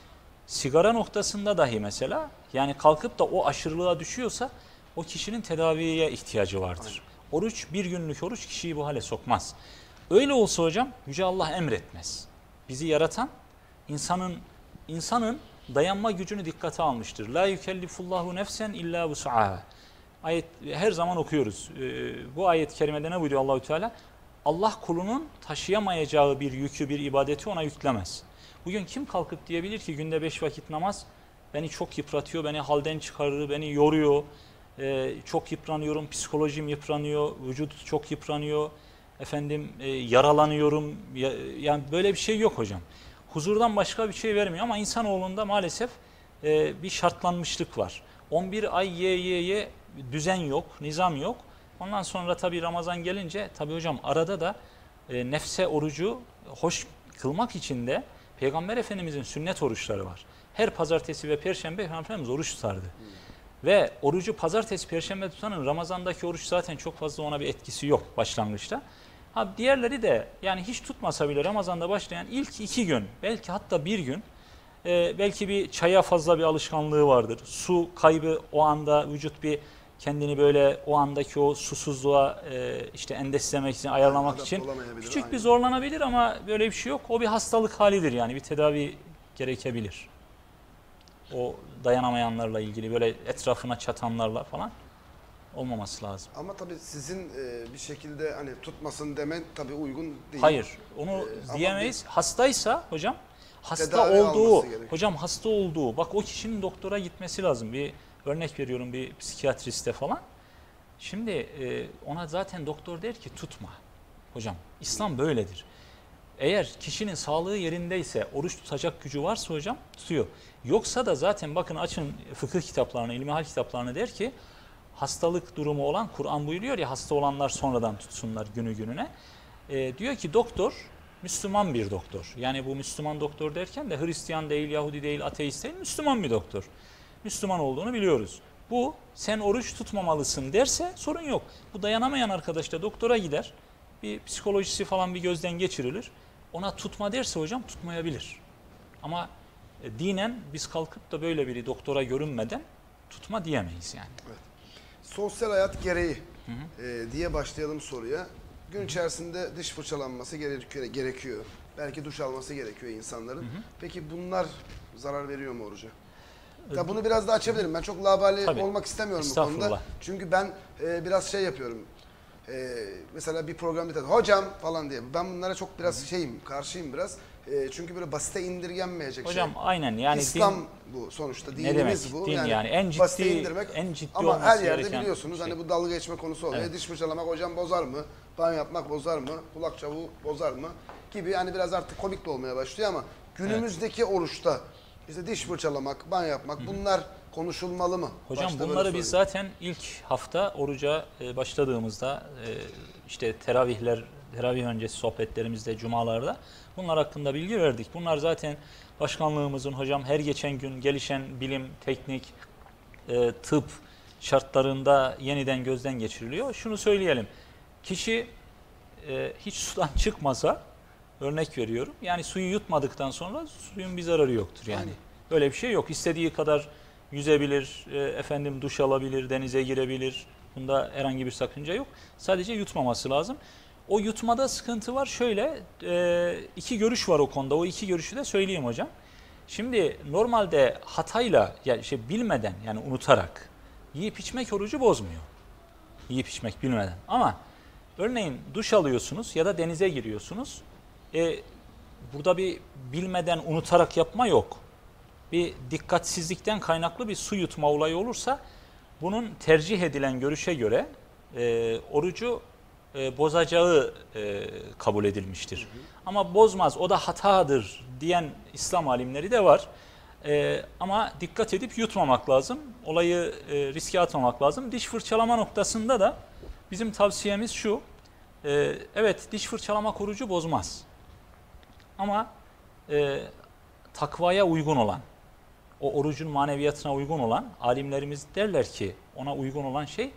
sigara noktasında dahi mesela yani kalkıp da o aşırılığa düşüyorsa o kişinin tedaviye ihtiyacı vardır. Aynen. Oruç, bir günlük oruç kişiyi bu hale sokmaz. Öyle olsa hocam Yüce Allah emretmez. Bizi yaratan insanın insanın dayanma gücünü dikkate almıştır. La yükellifullahu nefsen illa vus'aha. Ayet her zaman okuyoruz. Ee, bu ayet-i kerimede ne buyuruyor Allahü Teala? Allah kulunun taşıyamayacağı bir yükü, bir ibadeti ona yüklemez. Bugün kim kalkıp diyebilir ki günde beş vakit namaz beni çok yıpratıyor, beni halden çıkarır, beni yoruyor, ee, çok yıpranıyorum, psikolojim yıpranıyor, vücut çok yıpranıyor, efendim e, yaralanıyorum. Ya, yani böyle bir şey yok hocam. Huzurdan başka bir şey vermiyor ama insanoğlunda maalesef e, bir şartlanmışlık var. on bir ay ye ye ye düzen yok, nizam yok. Ondan sonra tabii Ramazan gelince tabii hocam arada da e, nefse orucu hoş kılmak için de Peygamber Efendimizin sünnet oruçları var. Her pazartesi ve perşembe Peygamber Efendimiz oruç tutardı. Hmm. Ve orucu pazartesi, perşembe tutanın Ramazan'daki oruç zaten çok fazla ona bir etkisi yok başlangıçta. Ha, diğerleri de yani hiç tutmasa bile Ramazan'da başlayan ilk iki gün, belki hatta bir gün, e, belki bir çaya fazla bir alışkanlığı vardır. Su kaybı o anda vücut bir kendini böyle o andaki o susuzluğa e, işte endeslemek için, ayarlamak için küçük aynen. bir zorlanabilir ama böyle bir şey yok. O bir hastalık halidir yani bir tedavi gerekebilir. O dayanamayanlarla ilgili böyle etrafına çatanlarla falan olmaması lazım. Ama tabii sizin e, bir şekilde hani tutmasın demen tabii uygun değil. Hayır, onu e, diyemeyiz. Bir, Hastaysa hocam, hasta olduğu, hocam hasta olduğu, bak o kişinin doktora gitmesi lazım. Bir örnek veriyorum bir psikiyatriste falan. Şimdi e, ona zaten doktor der ki tutma. Hocam İslam böyledir. Eğer kişinin sağlığı yerindeyse, oruç tutacak gücü varsa hocam tutuyor. Yoksa da zaten bakın açın fıkıh kitaplarını, ilmihal kitaplarını der ki hastalık durumu olan, Kur'an buyuruyor ya hasta olanlar sonradan tutsunlar günü gününe. E, diyor ki doktor, Müslüman bir doktor. Yani bu Müslüman doktor derken de Hristiyan değil, Yahudi değil, ateist değil, Müslüman bir doktor. Müslüman olduğunu biliyoruz. Bu sen oruç tutmamalısın derse sorun yok. Bu dayanamayan arkadaş da doktora gider. Bir psikolojisi falan bir gözden geçirilir. Ona tutma derse hocam tutmayabilir. Ama e, dinen biz kalkıp da böyle biri doktora görünmeden tutma diyemeyiz yani. Evet. Sosyal hayat gereği hı hı. E, diye başlayalım soruya. Gün içerisinde diş fırçalanması gerekiyor. Belki duş alması gerekiyor insanların. Hı hı. Peki bunlar zarar veriyor mu oruca? Ya bunu biraz da açabilirim. Ben çok labali Tabii. olmak istemiyorum bu konuda. Çünkü ben e, biraz şey yapıyorum. E, mesela bir programda tabii, hocam falan diye. Ben bunlara çok biraz Hı. şeyim, karşıyım biraz. E, çünkü böyle basite indirgenmeyecek hocam, şey. Hocam aynen yani İslam din, bu sonuçta ne dinimiz demek? bu. Din yani, yani en ciddi basite indirmek. En ciddi ama her yerde gereken biliyorsunuz şey. hani bu dalga geçme konusu oluyor. Evet. Diş fırçalamak hocam bozar mı? Banyo yapmak bozar mı? Kulak çabuğu bozar mı? Gibi hani biraz artık komik de olmaya başlıyor ama günümüzdeki evet. oruçta işte diş fırçalamak, banyo yapmak Hı. bunlar konuşulmalı mı? Hocam Başta bunları biz zaten ilk hafta oruca başladığımızda işte teravihler, teravih öncesi sohbetlerimizde, cumalarda bunlar hakkında bilgi verdik. Bunlar zaten başkanlığımızın hocam her geçen gün gelişen bilim, teknik, tıp şartlarında yeniden gözden geçiriliyor. Şunu söyleyelim, kişi hiç sudan çıkmasa, örnek veriyorum, yani suyu yutmadıktan sonra suyun bir zararı yoktur yani. Aynen. Böyle bir şey yok. İstediği kadar yüzebilir, efendim duş alabilir, denize girebilir. Bunda herhangi bir sakınca yok. Sadece yutmaması lazım. O yutmada sıkıntı var. Şöyle iki görüş var o konuda. O iki görüşü de söyleyeyim hocam. Şimdi normalde hatayla, yani şey bilmeden yani unutarak yiyip içmek orucu bozmuyor. Yiyip içmek bilmeden. Ama örneğin duş alıyorsunuz ya da denize giriyorsunuz. E, burada bir bilmeden unutarak yapma yok. Bir dikkatsizlikten kaynaklı bir su yutma olayı olursa bunun tercih edilen görüşe göre e, orucu e, bozacağı e, kabul edilmiştir. Hı hı. Ama bozmaz, o da hatadır diyen İslam alimleri de var. E, ama dikkat edip yutmamak lazım. Olayı e, riske atmamak lazım. Diş fırçalama noktasında da bizim tavsiyemiz şu. E, evet, diş fırçalamak orucu bozmaz. Ama e, takvaya uygun olan, o orucun maneviyatına uygun olan, alimlerimiz derler ki ona uygun olan şey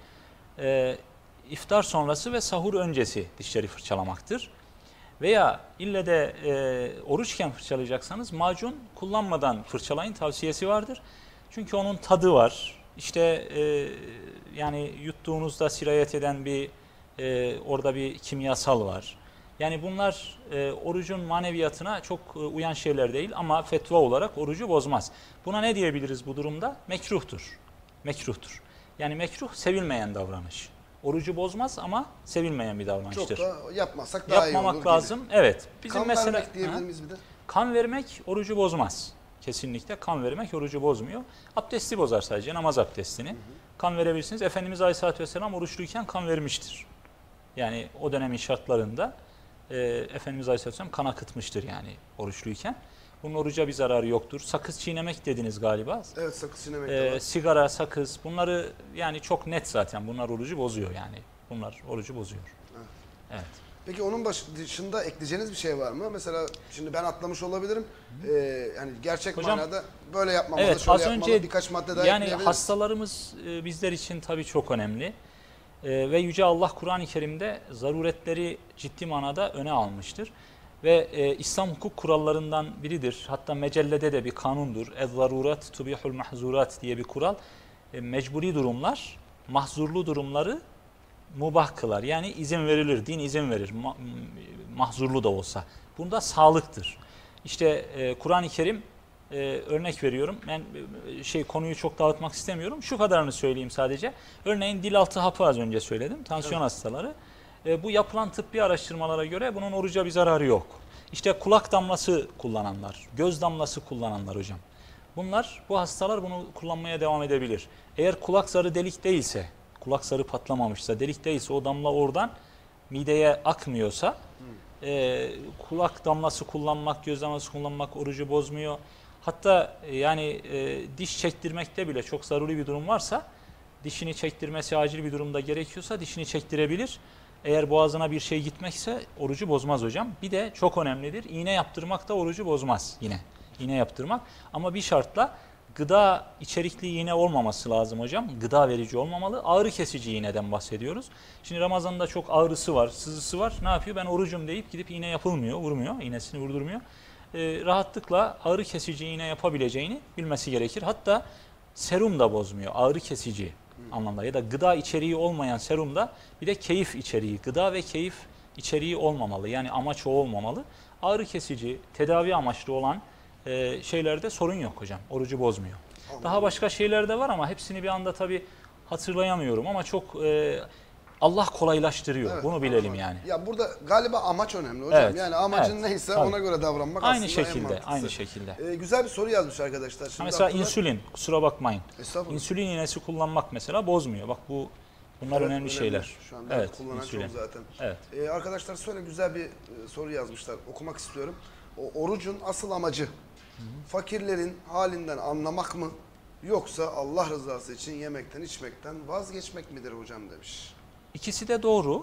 e, iftar sonrası ve sahur öncesi dişleri fırçalamaktır. Veya ille de e, oruçken fırçalayacaksanız macun kullanmadan fırçalayın tavsiyesi vardır. Çünkü onun tadı var. İşte e, yani yuttuğunuzda sirayet eden bir e, orada bir kimyasal var. Yani bunlar e, orucun maneviyatına çok e, uyan şeyler değil ama fetva olarak orucu bozmaz. Buna ne diyebiliriz bu durumda? Mekruhtur. Mekruhtur. Yani mekruh sevilmeyen davranış. Orucu bozmaz ama sevilmeyen bir davranıştır. Çok da yapmasak daha Yapmamak iyi olur lazım. gibi. Evet. Bizim kan mesela, vermek diyebilir miyiz bir de? Kan vermek orucu bozmaz. Kesinlikle kan vermek orucu bozmuyor. Abdesti bozar sadece, namaz abdestini. Hı hı. Kan verebilirsiniz. Efendimiz Aleyhisselatü Vesselam oruçluyken kan vermiştir. Yani o dönemin şartlarında e, Efendimiz Aleyhisselatü Vesselam kan akıtmıştır yani oruçluyken. Bunun oruca bir zararı yoktur. Sakız çiğnemek dediniz galiba. Evet, sakız çiğnemek ee, de var. Sigara, sakız, bunları yani çok net zaten. Bunlar orucu bozuyor yani. Bunlar orucu bozuyor. Evet. Evet. Peki onun baş, dışında ekleyeceğiniz bir şey var mı? Mesela şimdi ben atlamış olabilirim. Ee, yani gerçek Hocam, manada böyle yapmamalı, evet, şöyle az yapmalı, önce birkaç madde daha yani ekleyebiliriz. hastalarımız e, bizler için tabii çok önemli. E, ve Yüce Allah Kur'an-ı Kerim'de zaruretleri ciddi manada öne almıştır. Ve e, İslam hukuk kurallarından biridir. Hatta mecellede de bir kanundur. Ez-zarurat tubihul mahzurat diye bir kural. E, mecburi durumlar, mahzurlu durumları mubah kılar. Yani izin verilir, din izin verir. Ma mahzurlu da olsa. Bunda sağlıktır. İşte e, Kur'an-ı Kerim e, örnek veriyorum. Ben e, şey konuyu çok dağıtmak istemiyorum. Şu kadarını söyleyeyim sadece. Örneğin dil altı hapı az önce söyledim. Tansiyon evet. hastaları. E, bu yapılan tıbbi araştırmalara göre bunun oruca bir zararı yok. İşte kulak damlası kullananlar, göz damlası kullananlar hocam. Bunlar, bu hastalar bunu kullanmaya devam edebilir. Eğer kulak zarı delik değilse, kulak zarı patlamamışsa, delik değilse, o damla oradan mideye akmıyorsa, hmm. e, kulak damlası kullanmak, göz damlası kullanmak orucu bozmuyor. Hatta e, yani e, diş çektirmekte bile çok zaruri bir durum varsa, dişini çektirmesi acil bir durumda gerekiyorsa dişini çektirebilir. Eğer boğazına bir şey gitmekse orucu bozmaz hocam. Bir de çok önemlidir, iğne yaptırmak da orucu bozmaz yine. İğne yaptırmak ama bir şartla gıda içerikli iğne olmaması lazım hocam. Gıda verici olmamalı. Ağrı kesici iğneden bahsediyoruz. Şimdi Ramazan'da çok ağrısı var, sızısı var. Ne yapıyor? Ben orucum deyip gidip iğne yapılmıyor, vurmuyor. İğnesini vurdurmuyor. Ee, rahatlıkla ağrı kesici iğne yapabileceğini bilmesi gerekir. Hatta serum da bozmuyor. Ağrı kesici anlamda ya da gıda içeriği olmayan serumda bir de keyif içeriği, gıda ve keyif içeriği olmamalı. Yani amaç o olmamalı. Ağrı kesici, tedavi amaçlı olan e, şeylerde sorun yok hocam. Orucu bozmuyor. Anladım. Daha başka şeyler de var ama hepsini bir anda tabii hatırlayamıyorum ama çok e, Allah kolaylaştırıyor. Evet, bunu bilelim yani. Ya burada galiba amaç önemli hocam. Evet, yani amacın evet, neyse tabii. ona göre davranmak aynı aslında şekilde, en aynı şekilde. Ee, güzel bir soru yazmış arkadaşlar. Şimdi mesela aklına... insülin, kusura bakmayın. İnsülin iğnesi kullanmak mesela bozmuyor. Bak bu bunlar evet, önemli, önemli şeyler. Şu anda evet, kullanan insülin. çok zaten. Evet. Ee, arkadaşlar şöyle güzel bir e, soru yazmışlar. Okumak istiyorum. O orucun asıl amacı Hı-hı. fakirlerin halinden anlamak mı, yoksa Allah rızası için yemekten içmekten vazgeçmek midir hocam demiş. İkisi de doğru.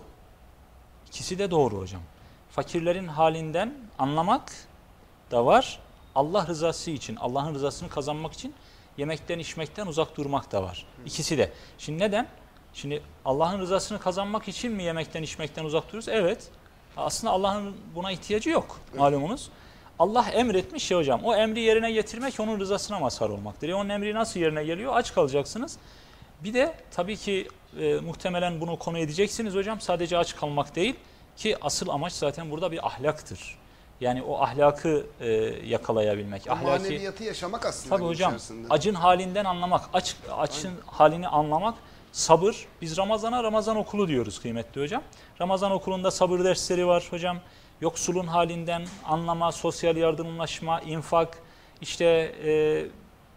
İkisi de doğru hocam. Fakirlerin halinden anlamak da var. Allah rızası için, Allah'ın rızasını kazanmak için yemekten, içmekten uzak durmak da var. İkisi de. Şimdi neden? Şimdi Allah'ın rızasını kazanmak için mi yemekten, içmekten uzak duruyoruz? Evet. Aslında Allah'ın buna ihtiyacı yok malumunuz. Allah emretmiş ya hocam. O emri yerine getirmek onun rızasına mazhar olmaktır. Ya onun emri nasıl yerine geliyor? Aç kalacaksınız. Bir de tabii ki e, muhtemelen bunu konu edeceksiniz hocam. Sadece aç kalmak değil ki asıl amaç zaten burada bir ahlaktır. Yani o ahlakı e, yakalayabilmek. O ahlaki, maneviyatı yaşamak aslında. Tabii hocam. Acın halinden anlamak, aç, açın Aynen. halini anlamak, sabır. Biz Ramazan'a Ramazan okulu diyoruz kıymetli hocam. Ramazan okulunda sabır dersleri var hocam. yoksulun halinden anlama, sosyal yardımlaşma, infak, işte e,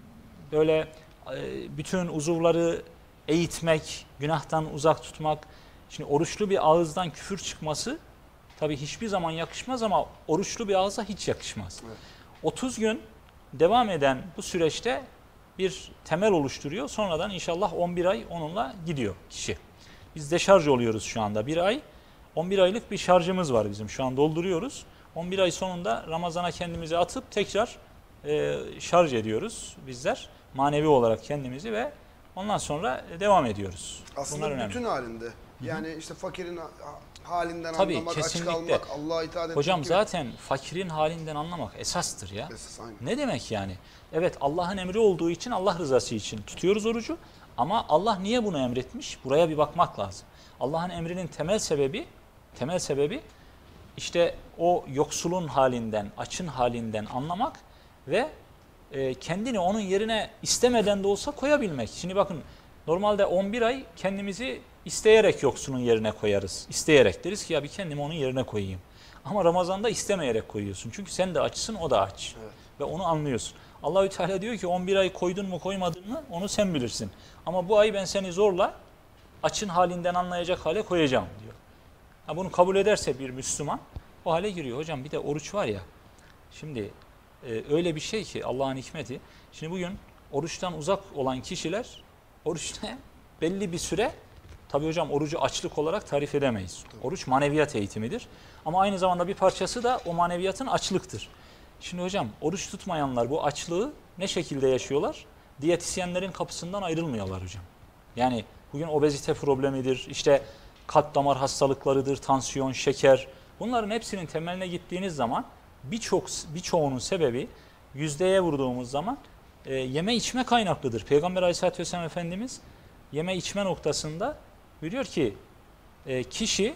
böyle e, bütün uzuvları eğitmek, günahtan uzak tutmak. Şimdi oruçlu bir ağızdan küfür çıkması tabii hiçbir zaman yakışmaz ama oruçlu bir ağza hiç yakışmaz. Evet. otuz gün devam eden bu süreçte bir temel oluşturuyor. Sonradan inşallah on bir ay onunla gidiyor kişi. Biz deşarj oluyoruz şu anda. Bir ay, on bir aylık bir şarjımız var bizim. Şu an dolduruyoruz. on bir ay sonunda Ramazan'a kendimizi atıp tekrar e, şarj ediyoruz bizler. Manevi olarak kendimizi ve ondan sonra devam ediyoruz. Aslında bütün halinde. Yani Hı-hı. işte fakirin halinden Tabii, anlamak, kesinlikle. aç kalmak, Allah'a itaat etmek. Hocam gibi. zaten fakirin halinden anlamak esastır ya. Esas, aynen. Ne demek yani? Evet, Allah'ın emri olduğu için, Allah rızası için tutuyoruz orucu. Ama Allah niye bunu emretmiş? Buraya bir bakmak lazım. Allah'ın emrinin temel sebebi, temel sebebi işte o yoksulun halinden, açın halinden anlamak ve e, kendini onun yerine istemeden de olsa koyabilmek. Şimdi bakın, normalde on bir ay kendimizi isteyerek yoksulun yerine koyarız. İsteyerek deriz ki ya bir kendimi onun yerine koyayım. Ama Ramazan'da istemeyerek koyuyorsun. Çünkü sen de açsın, o da aç. Evet. Ve onu anlıyorsun. Allahü Teala diyor ki on bir ay koydun mu koymadın mı onu sen bilirsin. Ama bu ay ben seni zorla açın halinden anlayacak hale koyacağım diyor. Ha, bunu kabul ederse bir Müslüman o hale giriyor. Hocam bir de oruç var ya. Şimdi e, öyle bir şey ki Allah'ın hikmeti. Şimdi bugün oruçtan uzak olan kişiler oruçta belli bir süre, tabii hocam orucu açlık olarak tarif edemeyiz. Oruç maneviyat eğitimidir. Ama aynı zamanda bir parçası da o maneviyatın açlıktır. Şimdi hocam oruç tutmayanlar bu açlığı ne şekilde yaşıyorlar? Diyetisyenlerin kapısından ayrılmıyorlar hocam. Yani bugün obezite problemidir, işte kalp damar hastalıklarıdır, tansiyon, şeker. Bunların hepsinin temeline gittiğiniz zaman birçok birçoğunun sebebi yüzdeye vurduğumuz zaman e, yeme içme kaynaklıdır. Peygamber Aleyhisselatü Vesselam Efendimiz yeme içme noktasında buyuruyor ki e, kişi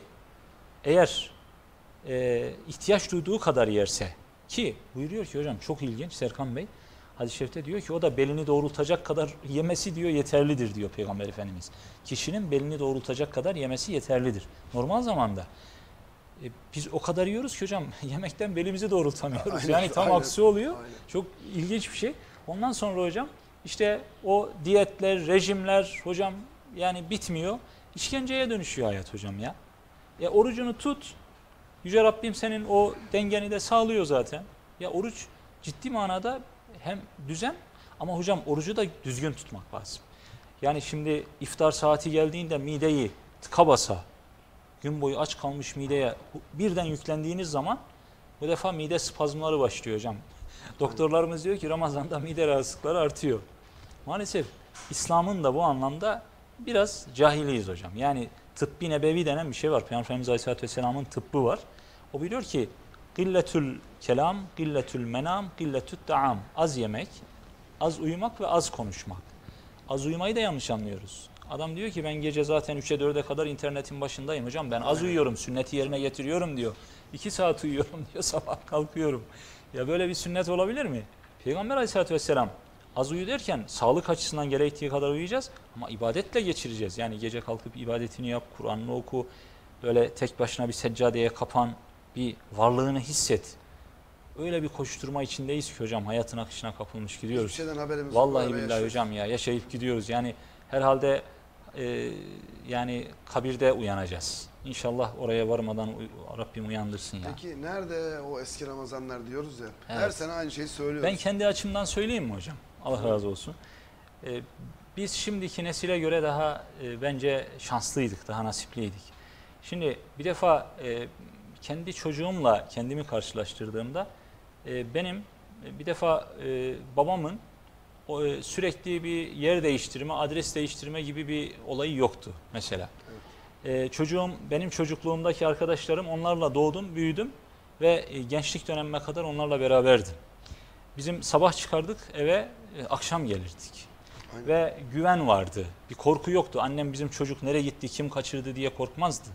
eğer e, ihtiyaç duyduğu kadar yerse, ki buyuruyor ki hocam çok ilginç Serkan Bey, hadis-i şerifte diyor ki o da belini doğrultacak kadar yemesi diyor yeterlidir diyor Peygamber Efendimiz. Kişinin belini doğrultacak kadar yemesi yeterlidir. Normal zamanda. E, biz o kadar yiyoruz ki hocam yemekten belimizi doğrultamıyoruz. Aynen, yani tam aynen, aksi oluyor. Aynen. Çok ilginç bir şey. Ondan sonra hocam işte o diyetler, rejimler hocam yani bitmiyor. İşkenceye dönüşüyor hayat hocam ya. E, orucunu tut. Yüce Rabbim senin o dengeni de sağlıyor zaten. Ya oruç ciddi manada hem düzen ama hocam orucu da düzgün tutmak lazım. Yani şimdi iftar saati geldiğinde mideyi tıka basa, gün boyu aç kalmış mideye birden yüklendiğiniz zaman bu defa mide spazmları başlıyor hocam. Doktorlarımız diyor ki Ramazan'da mide rahatsızlıkları artıyor. Maalesef İslam'ın da bu anlamda biraz cahiliyiz hocam. Yani tıbbi nebevi denen bir şey var. Peygamber Efendimiz Aleyhisselatü Vesselam'ın tıbbı var. O biliyor ki gilletül kelam, gilletül menam, gilletül taam. Az yemek, az uyumak ve az konuşmak. Az uyumayı da yanlış anlıyoruz. Adam diyor ki ben gece zaten üçe dörde kadar internetin başındayım hocam. Ben az uyuyorum, sünneti yerine getiriyorum diyor. iki saat uyuyorum diyor, sabah kalkıyorum. Ya böyle bir sünnet olabilir mi? Peygamber Aleyhisselatü Vesselam az uyu derken sağlık açısından gerektiği kadar uyuyacağız ama ibadetle geçireceğiz. Yani gece kalkıp ibadetini yap, Kur'an'ını oku, böyle tek başına bir seccadeye kapan, bir varlığını hisset. Öyle bir koşturma içindeyiz ki hocam hayatın akışına kapılmış gidiyoruz. Hiçbir şeyden haberimiz Vallahi billahi yaşıyoruz. Hocam ya yaşayıp gidiyoruz. Yani herhalde e, yani kabirde uyanacağız. İnşallah oraya varmadan Rabbim uyandırsın ya. Peki nerede o eski Ramazanlar diyoruz ya. Evet. Her sene aynı şeyi söylüyoruz. Ben kendi açımdan söyleyeyim mi hocam? Allah razı olsun. Ee, biz şimdiki nesile göre daha e, bence şanslıydık, daha nasipliydik. Şimdi bir defa e, kendi çocuğumla kendimi karşılaştırdığımda e, benim e, bir defa e, babamın o, e, sürekli bir yer değiştirme, adres değiştirme gibi bir olayı yoktu mesela. Evet. E, çocuğum, benim çocukluğumdaki arkadaşlarım, onlarla doğdum, büyüdüm ve e, gençlik dönemime kadar onlarla beraberdim. Bizim sabah çıkardık eve, e, akşam gelirdik. Aynen. Ve güven vardı. Bir korku yoktu. Annem bizim çocuk nereye gitti, kim kaçırdı diye korkmazdı.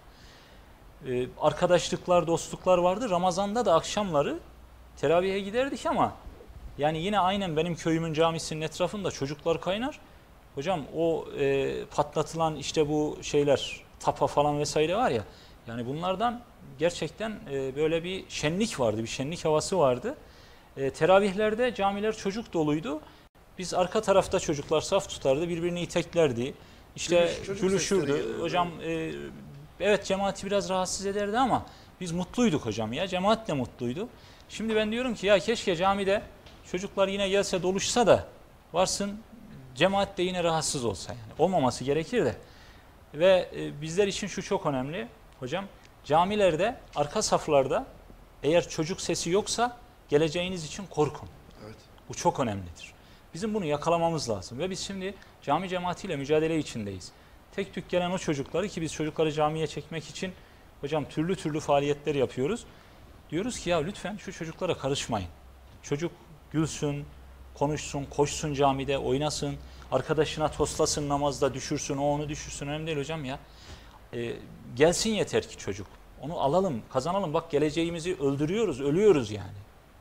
Ee, arkadaşlıklar, dostluklar vardı. Ramazan'da da akşamları teravihe giderdik ama yani yine aynen benim köyümün camisinin etrafında çocuklar kaynar. Hocam o e, patlatılan işte bu şeyler, tapa falan vesaire var ya, yani bunlardan gerçekten e, böyle bir şenlik vardı, bir şenlik havası vardı. E, teravihlerde camiler çocuk doluydu. Biz arka tarafta çocuklar saf tutardı, birbirini iteklerdi. İşte Gülüş, gülüşürdü. Hocam e, evet cemaati biraz rahatsız ederdi ama biz mutluyduk hocam ya. Cemaat de mutluydu. Şimdi ben diyorum ki ya keşke camide çocuklar yine gelse doluşsa da varsın cemaat de yine rahatsız olsa yani. Olmaması gerekir de. Ve e, bizler için şu çok önemli hocam. Camilerde arka saflarda eğer çocuk sesi yoksa geleceğiniz için korkun. Evet. Bu çok önemlidir. Bizim bunu yakalamamız lazım ve biz şimdi cami cemaatiyle mücadele içindeyiz. Tek tük gelen o çocukları ki biz çocukları camiye çekmek için hocam türlü türlü faaliyetler yapıyoruz. Diyoruz ki ya lütfen şu çocuklara karışmayın. Çocuk gülsün, konuşsun, koşsun camide, oynasın, arkadaşına toslasın namazda, düşürsün, o onu düşürsün. Önemli değil hocam ya. Ee, gelsin yeter ki çocuk. Onu alalım, kazanalım. Bak geleceğimizi öldürüyoruz, ölüyoruz yani.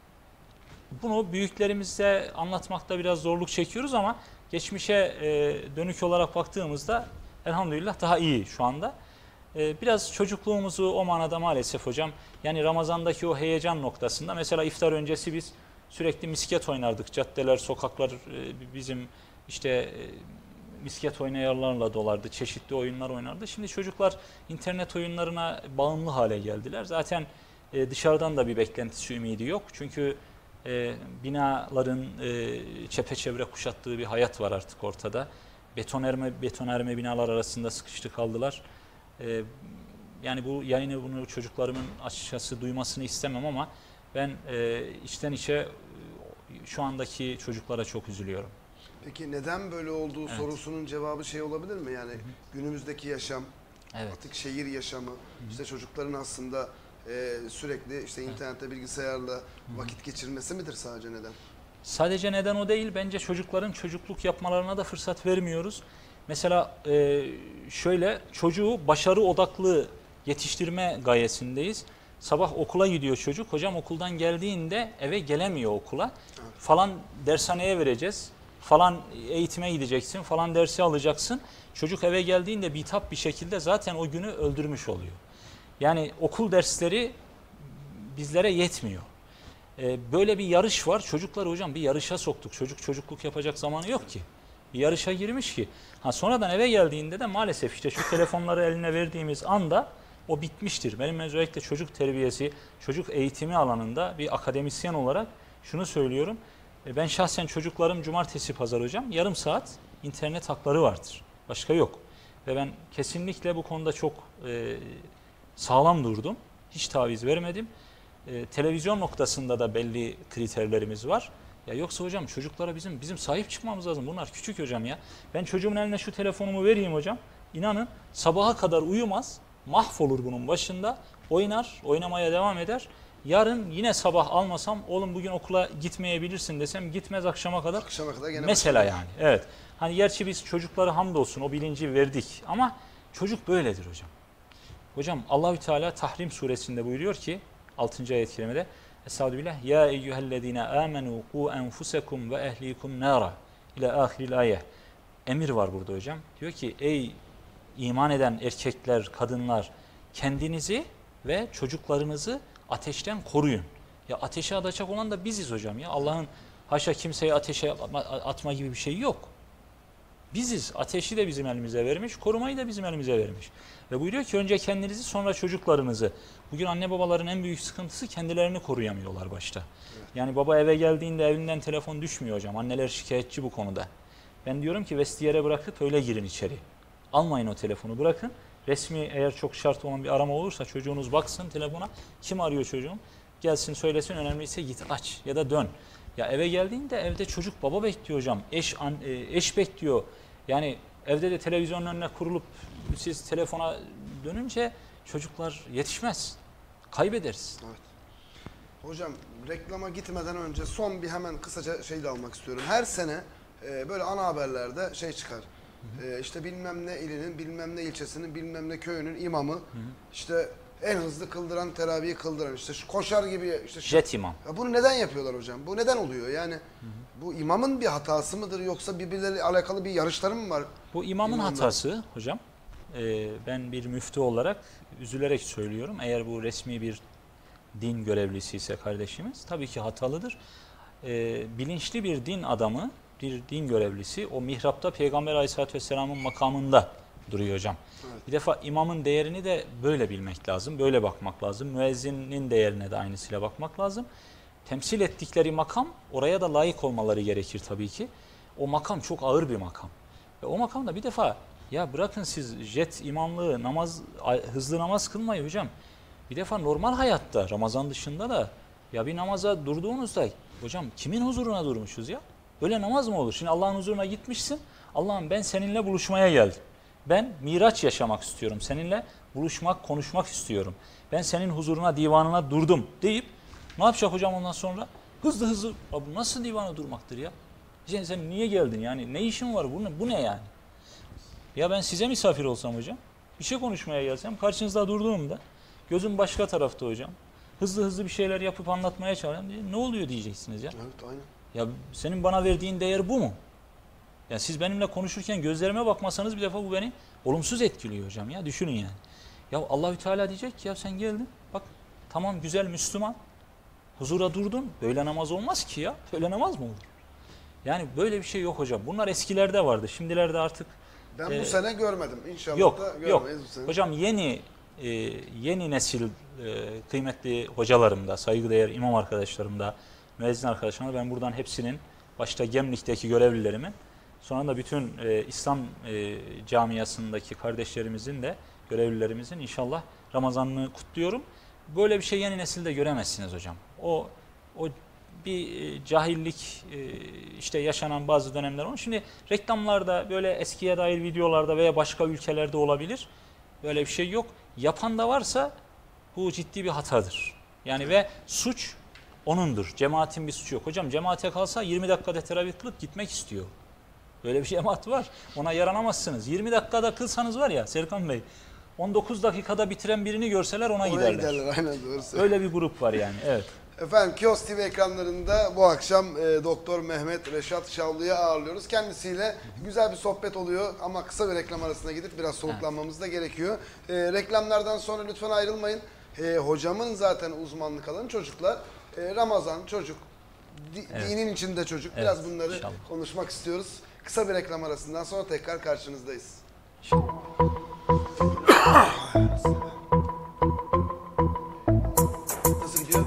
Bunu büyüklerimize anlatmakta biraz zorluk çekiyoruz ama geçmişe e, dönük olarak baktığımızda elhamdülillah daha iyi şu anda. E, biraz çocukluğumuzu o manada maalesef hocam, yani Ramazan'daki o heyecan noktasında mesela iftar öncesi biz sürekli misket oynardık. Caddeler, sokaklar e, bizim işte e, misket oynayanlarla dolardı. Çeşitli oyunlar oynardı. Şimdi çocuklar internet oyunlarına bağımlı hale geldiler. Zaten e, dışarıdan da bir beklentisi, ümidi yok. Çünkü e, binaların e, çepeçevre kuşattığı bir hayat var artık ortada. Betonerme, betonerme binalar arasında sıkıştı kaldılar. E, yani bu yayını bunu çocuklarımın açıkçası duymasını istemem ama ben e, içten içe e, şu andaki çocuklara çok üzülüyorum. Peki neden böyle olduğu Evet. sorusunun cevabı şey olabilir mi? Yani Hı hı. günümüzdeki yaşam, Evet. artık şehir yaşamı, hı hı. işte çocukların aslında e, sürekli işte internette, bilgisayarla hı hı. vakit geçirmesi midir sadece neden? Sadece neden o değil. Bence çocukların çocukluk yapmalarına da fırsat vermiyoruz. Mesela e, şöyle çocuğu başarı odaklı yetiştirme gayesindeyiz. Sabah okula gidiyor çocuk. Hocam okuldan geldiğinde eve gelemiyor okula. Evet. Falan dershaneye vereceğiz. Falan eğitime gideceksin. Falan dersi alacaksın. Çocuk eve geldiğinde bitap bir şekilde zaten o günü öldürmüş oluyor. Yani okul dersleri bizlere yetmiyor. Böyle bir yarış var. Çocukları hocam bir yarışa soktuk. Çocuk çocukluk yapacak zamanı yok ki. Bir yarışa girmiş ki. Ha sonradan eve geldiğinde de maalesef işte şu telefonları eline verdiğimiz anda o bitmiştir. Benim özellikle çocuk terbiyesi, çocuk eğitimi alanında bir akademisyen olarak şunu söylüyorum. Ben şahsen çocuklarım cumartesi pazar hocam yarım saat internet hakları vardır. Başka yok. Ve ben kesinlikle bu konuda çok e, sağlam durdum. Hiç taviz vermedim. Ee, televizyon noktasında da belli kriterlerimiz var. Ya yoksa hocam çocuklara bizim bizim sahip çıkmamız lazım. Bunlar küçük hocam ya. Ben çocuğumun eline şu telefonumu vereyim hocam. İnanın sabaha kadar uyumaz. Mahvolur bunun başında. Oynar, oynamaya devam eder. Yarın yine sabah almasam oğlum bugün okula gitmeyebilirsin desem gitmez akşama kadar. Akşama kadar gene mesela başlıyor. yani. Evet. Hani gerçi biz çocuklara hamdolsun o bilinci verdik ama çocuk böyledir hocam. Hocam Allahü Teala Tahrim suresinde buyuruyor ki altıncı ayet-i kerimede Estağfirullah ya eyyühellezine amenu qu enfusekum ve ehlikum nara ila ahiril ayet. Emir var burada hocam. Diyor ki ey iman eden erkekler, kadınlar kendinizi ve çocuklarınızı ateşten koruyun. Ya ateşe atacak olan da biziz hocam ya. Allah'ın haşa kimseye ateşe atma gibi bir şey yok. Biziz. Ateşi de bizim elimize vermiş, korumayı da bizim elimize vermiş. Ve buyuruyor ki önce kendinizi sonra çocuklarınızı. Bugün anne babaların en büyük sıkıntısı kendilerini koruyamıyorlar başta. Evet. Yani baba eve geldiğinde evinden telefon düşmüyor hocam. Anneler şikayetçi bu konuda. Ben diyorum ki vestiyere bırakıp öyle girin içeri. Almayın o telefonu bırakın. Resmi eğer çok şart olan bir arama olursa çocuğunuz baksın telefona. Kim arıyor çocuğum? Gelsin söylesin önemliyse git aç ya da dön. Ya eve geldiğinde evde çocuk baba bekliyor hocam. Eş, an, eş bekliyor. Yani evde de televizyonun önüne kurulup siz telefona dönünce çocuklar yetişmez. Kaybederiz. Evet. Hocam reklama gitmeden önce son bir hemen kısaca şey de almak istiyorum. Her sene e, böyle ana haberlerde şey çıkar. Hı hı. E, işte bilmem ne ilinin, bilmem ne ilçesinin, bilmem ne köyünün imamı. Hı hı. İşte en hızlı kıldıran, teravihi kıldıran, işte şu koşar gibi. Işte şu, jet imam. Ya bunu neden yapıyorlar hocam? Bu neden oluyor? Yani hı hı. bu imamın bir hatası mıdır yoksa birbirleriyle alakalı bir yarışları mı var? Bu imamın İmamlar. hatası hocam. e, ben bir müftü olarak üzülerek söylüyorum. Eğer bu resmi bir din görevlisi ise kardeşimiz tabii ki hatalıdır. E, bilinçli bir din adamı, bir din görevlisi o mihrapta Peygamber Aleyhisselatü Vesselam'ın makamında duruyor hocam. Evet. Bir defa imamın değerini de böyle bilmek lazım, böyle bakmak lazım. Müezzinin değerine de aynısıyla bakmak lazım. Temsil ettikleri makam, oraya da layık olmaları gerekir tabii ki. O makam çok ağır bir makam. Ve o makamda bir defa ya bırakın siz jet imamlığı, namaz, hızlı namaz kılmayı hocam. Bir defa normal hayatta, Ramazan dışında da ya bir namaza durduğunuzda hocam kimin huzuruna durmuşuz ya? Böyle namaz mı olur? Şimdi Allah'ın huzuruna gitmişsin. Allah'ım ben seninle buluşmaya geldim. Ben miraç yaşamak istiyorum. Seninle buluşmak, konuşmak istiyorum. Ben senin huzuruna, divanına durdum deyip ne yapacak hocam ondan sonra? Hızlı hızlı. Ya bu nasıl divana durmaktır ya? Sen, sen niye geldin yani? Ne işin var? Bu ne, bu ne yani? Ya ben size misafir olsam hocam, bir şey konuşmaya gelsem, karşınızda durduğumda gözüm başka tarafta hocam. Hızlı hızlı bir şeyler yapıp anlatmaya çalışıyorum diye ne oluyor diyeceksiniz ya. Evet, aynen. Ya senin bana verdiğin değer bu mu? Ya siz benimle konuşurken gözlerime bakmasanız bir defa bu beni olumsuz etkiliyor hocam ya. Düşünün yani. Ya Allahü Teala diyecek ki ya sen geldin. Bak tamam güzel Müslüman. Huzura durdun. Böyle namaz olmaz ki ya. Böyle namaz mı olur? Yani böyle bir şey yok hocam. Bunlar eskilerde vardı. Şimdilerde artık ben e, bu sene görmedim. İnşallah yok, da görmeyiz yok. bu sene. Hocam yeni e, yeni nesil e, kıymetli hocalarımda, saygıdeğer imam arkadaşlarımda, müezzin arkadaşlarımda ben buradan hepsinin başta Gemlik'teki görevlilerimin sonra da bütün e, İslam e, camiasındaki kardeşlerimizin de görevlilerimizin inşallah Ramazan'ını kutluyorum. Böyle bir şey yeni nesilde göremezsiniz hocam. O o bir e, cahillik e, işte yaşanan bazı dönemler olmuş. Şimdi reklamlarda böyle eskiye dair videolarda veya başka ülkelerde olabilir. Böyle bir şey yok. Yapan da varsa bu ciddi bir hatadır. Yani ve suç onundur. Cemaatin bir suçu yok. Hocam cemaate kalsa yirmi dakikada teravih kılıp gitmek istiyor. Böyle bir cemaat var. Ona yaranamazsınız. yirmi dakikada kılsanız var ya Serkan Bey, on dokuz dakikada bitiren birini görseler ona Oraya giderler. giderler. Aynen doğru. Öyle bir grup var yani. Evet. Efendim Kios T V ekranlarında bu akşam e, Doktor Mehmet Reşat Şavlı'yı ağırlıyoruz. Kendisiyle güzel bir sohbet oluyor ama kısa bir reklam arasına gidip biraz soluklanmamız da gerekiyor. E, reklamlardan sonra lütfen ayrılmayın. E, hocamın zaten uzmanlık alanı çocuklar. E, Ramazan, çocuk, di, Evet. dinin içinde çocuk. Evet, Biraz bunları inşallah. konuşmak istiyoruz. Kısa bir reklam arasından sonra tekrar karşınızdayız. Nasıl gidiyor?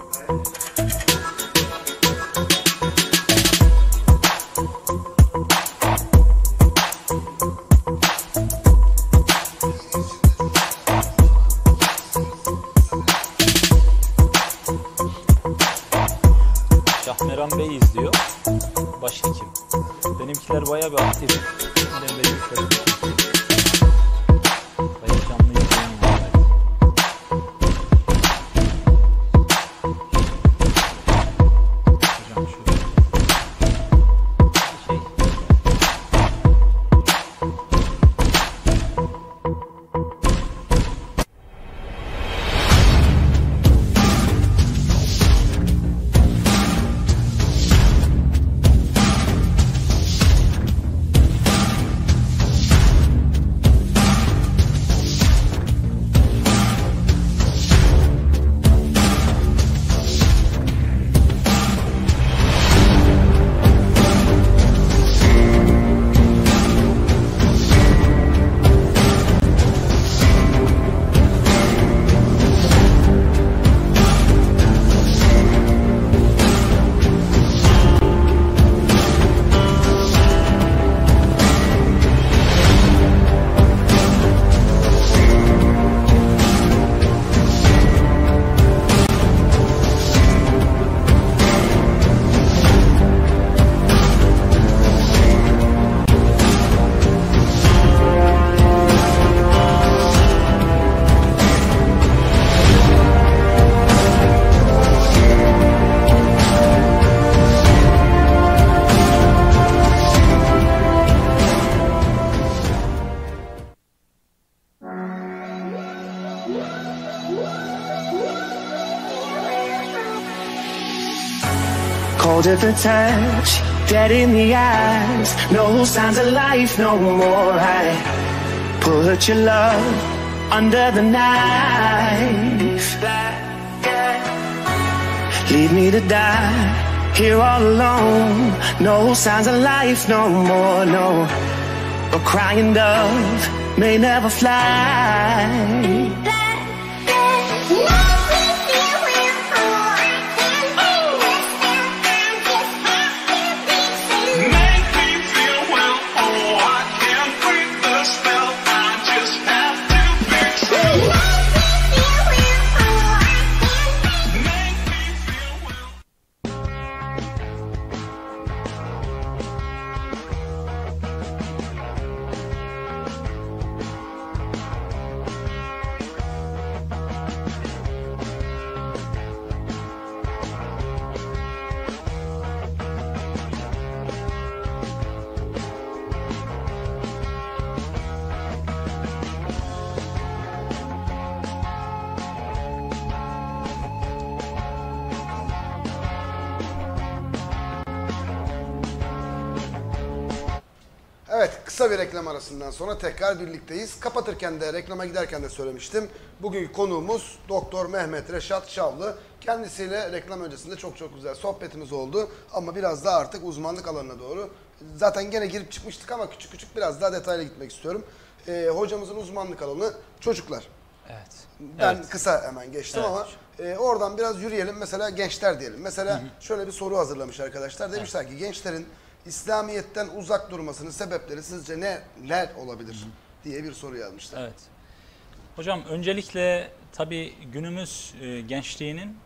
Şahmeran Bey izliyor. Başhekim. Benimkiler bayağı bir aktif. Ben de yükledim. Bayağı canlı izleyen var. Hocam şu şey. Cold at the touch, dead in the eyes. No signs of life, no more. I Put your love under the knife. Leave me to die here all alone. No signs of life no more, no. A crying dove may never fly. Evet, kısa bir reklam arasından sonra tekrar birlikteyiz. Kapatırken de, reklama giderken de söylemiştim. Bugünkü konuğumuz Doktor Mehmet Reşat Şavlı. Kendisiyle reklam öncesinde çok çok güzel sohbetimiz oldu. Ama biraz daha artık uzmanlık alanına doğru. Zaten gene girip çıkmıştık ama küçük küçük biraz daha detaylı gitmek istiyorum. Ee, hocamızın uzmanlık alanı çocuklar. Evet. Ben Evet. kısa hemen geçtim Evet. ama e, oradan biraz yürüyelim. Mesela gençler diyelim. Mesela hı hı. şöyle bir soru hazırlamış arkadaşlar. Demişler evet. ki gençlerin İslamiyet'ten uzak durmasının sebepleri sizce ne, neler olabilir diye bir soru yazmışlar. Evet. Hocam öncelikle tabii günümüz e, gençliğinin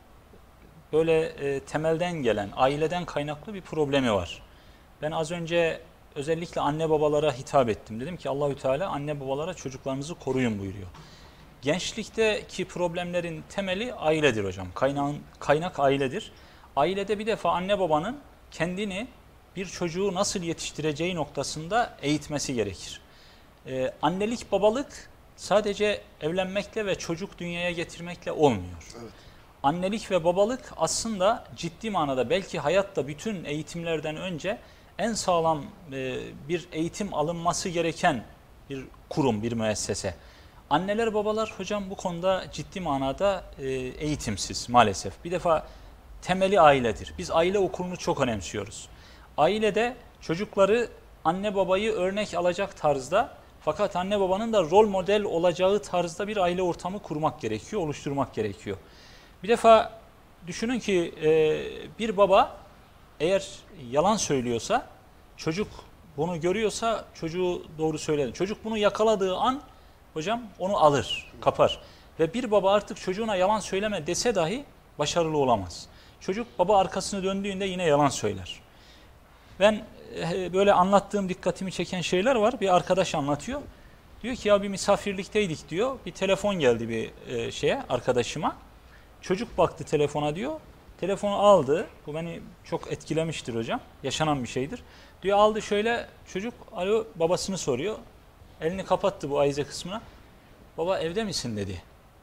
böyle e, temelden gelen, aileden kaynaklı bir problemi var. Ben az önce özellikle anne babalara hitap ettim. Dedim ki Allahü Teala anne babalara çocuklarınızı koruyun buyuruyor. Gençlikteki problemlerin temeli ailedir hocam. Kaynağın, kaynak ailedir. Ailede bir defa anne babanın kendini bir çocuğu nasıl yetiştireceği noktasında eğitmesi gerekir. Ee, annelik, babalık sadece evlenmekle ve çocuk dünyaya getirmekle olmuyor. Evet. Annelik ve babalık aslında ciddi manada belki hayatta bütün eğitimlerden önce en sağlam e, bir eğitim alınması gereken bir kurum, bir müessese. Anneler, babalar hocam bu konuda ciddi manada e, eğitimsiz maalesef. Bir defa temeli ailedir. Biz aile okulunu çok önemsiyoruz. Ailede çocukları anne babayı örnek alacak tarzda fakat anne babanın da rol model olacağı tarzda bir aile ortamı kurmak gerekiyor, oluşturmak gerekiyor. Bir defa düşünün ki e, bir baba eğer yalan söylüyorsa çocuk bunu görüyorsa çocuğu doğru söyledi. Çocuk bunu yakaladığı an hocam onu alır, kapar. Ve bir baba artık çocuğuna yalan söyleme dese dahi başarılı olamaz. Çocuk baba arkasını döndüğünde yine yalan söyler. Ben böyle anlattığım dikkatimi çeken şeyler var. Bir arkadaş anlatıyor. Diyor ki ya bir misafirlikteydik diyor. Bir telefon geldi bir şeye arkadaşıma. Çocuk baktı telefona diyor. Telefonu aldı. Bu beni çok etkilemiştir hocam. Yaşanan bir şeydir. Diyor aldı şöyle çocuk alo babasını soruyor. Elini kapattı bu ayize kısmına. Baba evde misin dedi.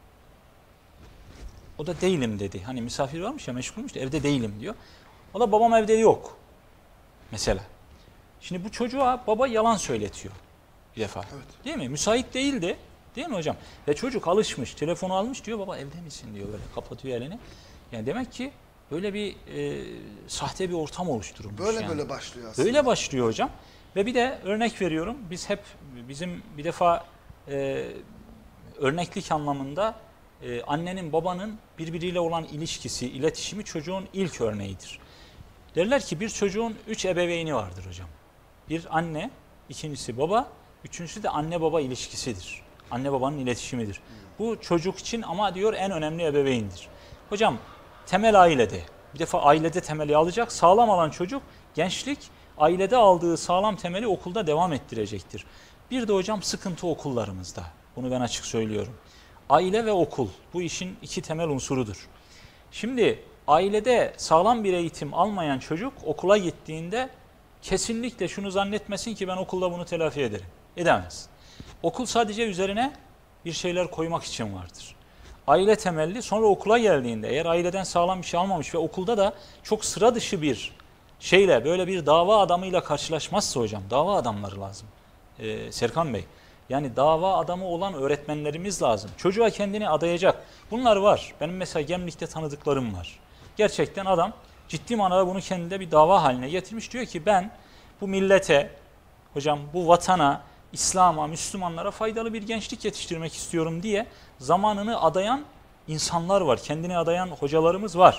O da değilim dedi. Hani misafir varmış ya meşgulmüş de evde değilim diyor. O da babam evde yok. Mesela. Şimdi bu çocuğa baba yalan söyletiyor bir defa. Evet. Değil mi? Müsait değildi. Değil mi hocam? Ve çocuk alışmış. Telefonu almış diyor baba evde misin diyor böyle kapatıyor elini. Yani demek ki böyle bir e, sahte bir ortam oluşturulmuş. Böyle yani. böyle başlıyor aslında. Böyle başlıyor hocam. Ve bir de örnek veriyorum. Biz hep bizim bir defa e, örneklik anlamında e, annenin babanın birbiriyle olan ilişkisi, iletişimi çocuğun ilk örneğidir. Derler ki bir çocuğun üç ebeveyni vardır hocam. Bir anne, ikincisi baba, üçüncüsü de anne baba ilişkisidir. Anne babanın iletişimidir. Bu çocuk için ama diyor en önemli ebeveyndir. Hocam temel ailede, bir defa ailede temeli alacak, sağlam alan çocuk gençlik ailede aldığı sağlam temeli okulda devam ettirecektir. Bir de hocam sıkıntı okullarımızda. Bunu ben açık söylüyorum. Aile ve okul bu işin iki temel unsurudur. Şimdi ailede sağlam bir eğitim almayan çocuk okula gittiğinde kesinlikle şunu zannetmesin ki ben okulda bunu telafi ederim. Edemez. Okul sadece üzerine bir şeyler koymak için vardır. Aile temelli, sonra okula geldiğinde eğer aileden sağlam bir şey almamış ve okulda da çok sıra dışı bir şeyle böyle bir dava adamıyla karşılaşmazsa hocam, dava adamları lazım ee, Serkan Bey. Yani dava adamı olan öğretmenlerimiz lazım. Çocuğa kendini adayacak. Bunlar var. Benim mesela Gemlik'te tanıdıklarım var. Gerçekten adam ciddi manada bunu kendine bir dava haline getirmiş. Diyor ki ben bu millete, hocam bu vatana, İslam'a, Müslümanlara faydalı bir gençlik yetiştirmek istiyorum diye zamanını adayan insanlar var. Kendini adayan hocalarımız var.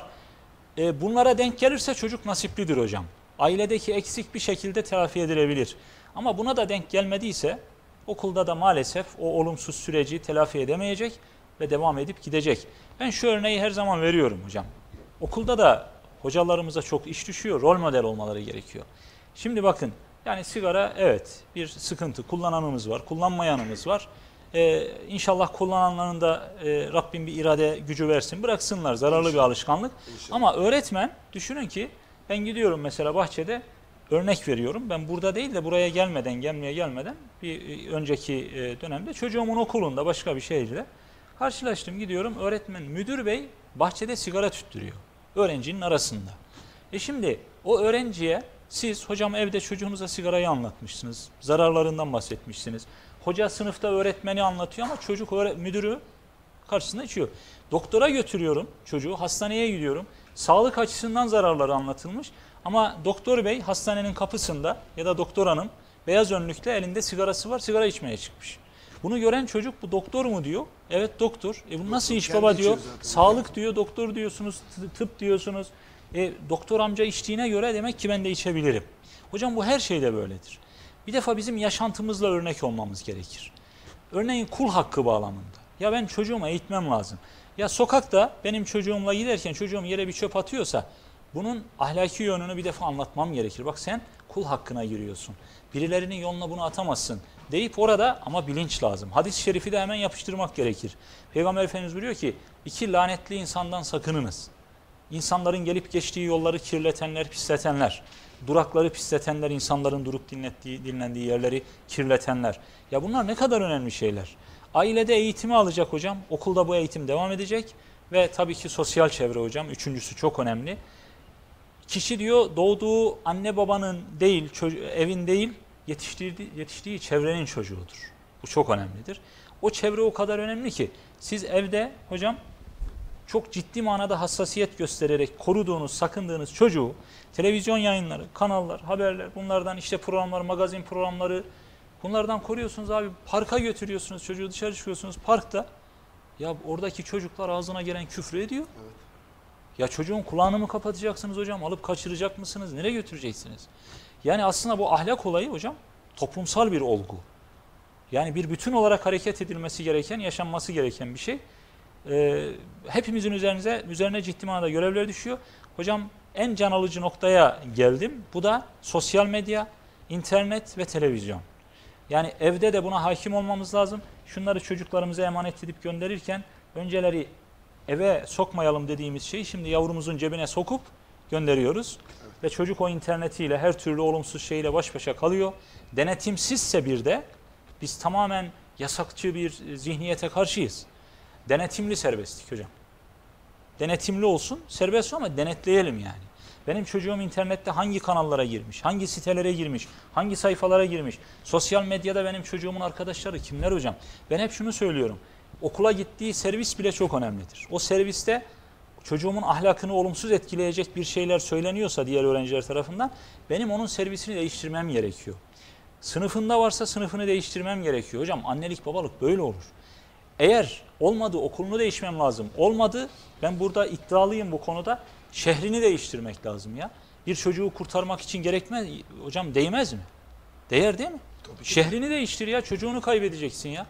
E, bunlara denk gelirse çocuk nasiplidir hocam. Ailedeki eksik bir şekilde telafi edilebilir. Ama buna da denk gelmediyse okulda da maalesef o olumsuz süreci telafi edemeyecek ve devam edip gidecek. Ben şu örneği her zaman veriyorum hocam. Okulda da hocalarımıza çok iş düşüyor, rol model olmaları gerekiyor. Şimdi bakın, yani sigara evet bir sıkıntı, kullananımız var, kullanmayanımız var. Ee, inşallah kullananların da e, Rabbim bir irade gücü versin, bıraksınlar, zararlı bir alışkanlık. İnşallah. Ama öğretmen, düşünün ki ben gidiyorum mesela bahçede, örnek veriyorum, ben burada değil de buraya gelmeden, gelmeye gelmeden bir önceki dönemde çocuğumun okulunda başka bir şehirde karşılaştım, gidiyorum, öğretmen, müdür bey bahçede sigara tüttürüyor öğrencinin arasında. E şimdi o öğrenciye siz hocam evde çocuğunuza sigarayı anlatmışsınız, zararlarından bahsetmişsiniz. Hoca sınıfta öğretmeni anlatıyor ama çocuk müdürü karşısında içiyor. Doktora götürüyorum çocuğu, hastaneye gidiyorum. Sağlık açısından zararları anlatılmış. Ama doktor bey hastanenin kapısında ya da doktor hanım beyaz önlükle elinde sigarası var, sigara içmeye çıkmış. Bunu gören çocuk bu doktor mu diyor. Evet doktor. E bu nasıl iş baba diyor. Sağlık diyor, doktor diyorsunuz, tıp diyorsunuz. E, doktor amca içtiğine göre demek ki ben de içebilirim. Hocam bu her şeyde böyledir. Bir defa bizim yaşantımızla örnek olmamız gerekir. Örneğin kul hakkı bağlamında. Ya ben çocuğumu eğitmem lazım. Ya sokakta benim çocuğumla giderken çocuğum yere bir çöp atıyorsa bunun ahlaki yönünü bir defa anlatmam gerekir. Bak sen kul hakkına giriyorsun. Birilerinin yoluna bunu atamazsın deyip orada ama bilinç lazım. Hadis-i şerifi de hemen yapıştırmak gerekir. Peygamber Efendimiz buyuruyor ki iki lanetli insandan sakınınız. İnsanların gelip geçtiği yolları kirletenler, pisletenler. Durakları pisletenler, insanların durup dinlettiği, dinlendiği yerleri kirletenler. Ya bunlar ne kadar önemli şeyler. Ailede eğitimi alacak hocam. Okulda bu eğitim devam edecek. Ve tabii ki sosyal çevre hocam. Üçüncüsü çok önemli. Kişi diyor doğduğu anne babanın değil, evin değil, yetiştirdiği, yetiştiği çevrenin çocuğudur. Bu çok önemlidir. O çevre o kadar önemli ki siz evde hocam çok ciddi manada hassasiyet göstererek koruduğunuz, sakındığınız çocuğu televizyon yayınları, kanallar, haberler, bunlardan işte programlar, magazin programları, bunlardan koruyorsunuz abi. Parka götürüyorsunuz çocuğu, dışarı çıkıyorsunuz parkta. Ya oradaki çocuklar ağzına gelen küfür ediyor. Evet. Ya çocuğun kulağını mı kapatacaksınız hocam? Alıp kaçıracak mısınız? Nereye götüreceksiniz? Yani aslında bu ahlak olayı hocam toplumsal bir olgu. Yani bir bütün olarak hareket edilmesi gereken, yaşanması gereken bir şey. Ee, hepimizin üzerinize, üzerine ciddi manada görevler düşüyor. Hocam en can alıcı noktaya geldim. Bu da sosyal medya, internet ve televizyon. Yani evde de buna hakim olmamız lazım. Şunları çocuklarımıza emanet edip gönderirken önceleri eve sokmayalım dediğimiz şeyi şimdi yavrumuzun cebine sokup gönderiyoruz. Evet. Ve çocuk o internetiyle her türlü olumsuz şeyle baş başa kalıyor. Denetimsizse bir de biz tamamen yasakçı bir zihniyete karşıyız. Denetimli serbestlik hocam. Denetimli olsun, serbest ama denetleyelim yani. Benim çocuğum internette hangi kanallara girmiş, hangi sitelere girmiş, hangi sayfalara girmiş, sosyal medyada benim çocuğumun arkadaşları kimler hocam? Ben hep şunu söylüyorum. Okula gittiği servis bile çok önemlidir. O serviste çocuğumun ahlakını olumsuz etkileyecek bir şeyler söyleniyorsa diğer öğrenciler tarafından benim onun servisini değiştirmem gerekiyor. Sınıfında varsa sınıfını değiştirmem gerekiyor. Hocam annelik babalık böyle olur. Eğer olmadı okulunu değişmem lazım. Olmadı ben burada iddialıyım bu konuda. Şehrini değiştirmek lazım ya. Bir çocuğu kurtarmak için gerekmez. Hocam değmez mi? Değer değil mi? Şehrini de. değiştir ya. Çocuğunu kaybedeceksin ya.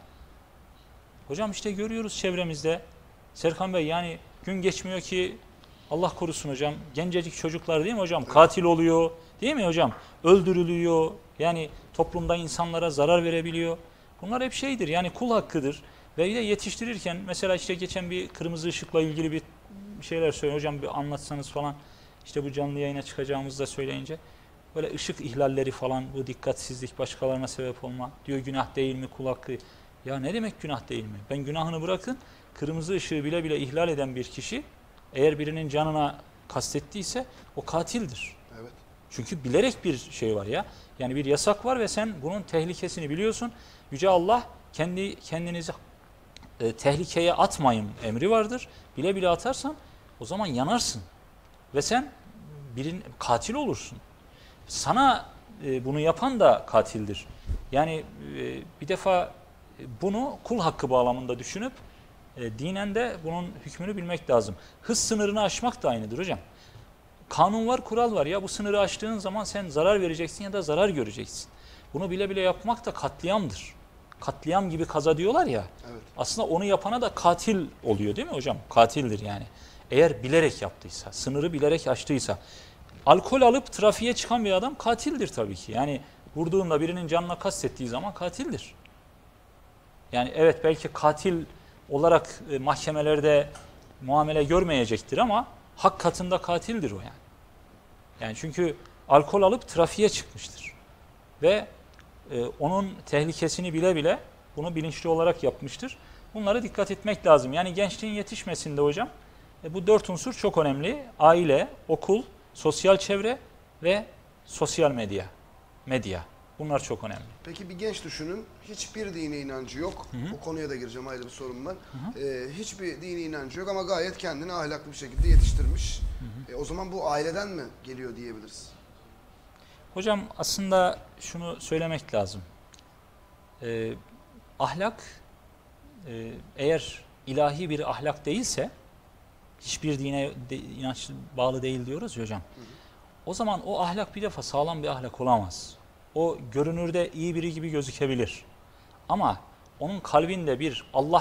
Hocam işte görüyoruz çevremizde. Serkan Bey yani gün geçmiyor ki Allah korusun hocam. Gencecik çocuklar değil mi hocam? Katil oluyor. Değil mi hocam? Öldürülüyor. Yani toplumda insanlara zarar verebiliyor. Bunlar hep şeydir yani kul hakkıdır. Ve de yetiştirirken mesela işte geçen bir kırmızı ışıkla ilgili bir şeyler söylüyor. Hocam bir anlatsanız falan işte bu canlı yayına çıkacağımızda söyleyince böyle ışık ihlalleri falan bu dikkatsizlik başkalarına sebep olma diyor günah değil mi kul hakkı. Ya ne demek günah değil mi? Ben günahını bırakın kırmızı ışığı bile bile ihlal eden bir kişi eğer birinin canına kastettiyse o katildir. Evet. Çünkü bilerek bir şey var ya. Yani bir yasak var ve sen bunun tehlikesini biliyorsun. Yüce Allah kendi kendinizi e, tehlikeye atmayın emri vardır. Bile bile atarsan o zaman yanarsın. Ve sen birin katil olursun. Sana e, bunu yapan da katildir. Yani e, bir defa bunu kul hakkı bağlamında düşünüp e, dinen de bunun hükmünü bilmek lazım. Hız sınırını aşmak da aynıdır hocam. Kanun var, kural var. Ya bu sınırı aştığın zaman sen zarar vereceksin ya da zarar göreceksin. Bunu bile bile yapmak da katliamdır. Katliam gibi kaza diyorlar ya. Evet. Aslında onu yapana da katil oluyor değil mi hocam? Katildir yani. Eğer bilerek yaptıysa, sınırı bilerek aştıysa. Alkol alıp trafiğe çıkan bir adam katildir tabii ki. Yani vurduğunda birinin canına kastettiği zaman katildir. Yani evet belki katil olarak e, mahkemelerde muamele görmeyecektir ama hak katında katildir o yani. Yani çünkü alkol alıp trafiğe çıkmıştır. Ve e, onun tehlikesini bile bile bunu bilinçli olarak yapmıştır. Bunlara dikkat etmek lazım. Yani gençliğin yetişmesinde hocam e, bu dört unsur çok önemli. Aile, okul, sosyal çevre ve sosyal medya. Medya. Bunlar çok önemli. Peki bir genç düşünün, hiçbir dini inancı yok. Hı hı. O konuya da gireceğim, ayrı bir sorun var. Hı hı. Ee, hiçbir dini inancı yok ama gayet kendini ahlaklı bir şekilde yetiştirmiş. Hı hı. E, o zaman bu aileden mi geliyor diyebiliriz? Hocam aslında şunu söylemek lazım. Ee, ahlak e, eğer ilahi bir ahlak değilse, hiçbir dine de, inanç bağlı değil diyoruz ya hocam. Hı hı. O zaman o ahlak bir defa sağlam bir ahlak olamaz. O görünürde iyi biri gibi gözükebilir. Ama onun kalbinde bir Allah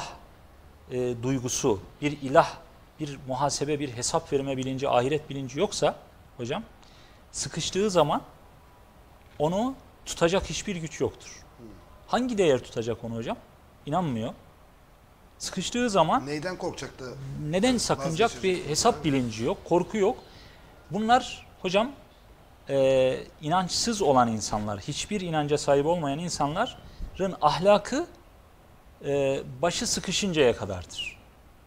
e, duygusu, bir ilah, bir muhasebe, bir hesap verme bilinci, ahiret bilinci yoksa hocam, sıkıştığı zaman onu tutacak hiçbir güç yoktur. Hangi değer tutacak onu hocam? İnanmıyor. Sıkıştığı zaman neyden korkacak da? Neden sakınacak bir hesap bilinci yok, korku yok. Bunlar hocam e, inançsız olan insanlar, hiçbir inanca sahip olmayan insanların ahlakı e, başı sıkışıncaya kadardır.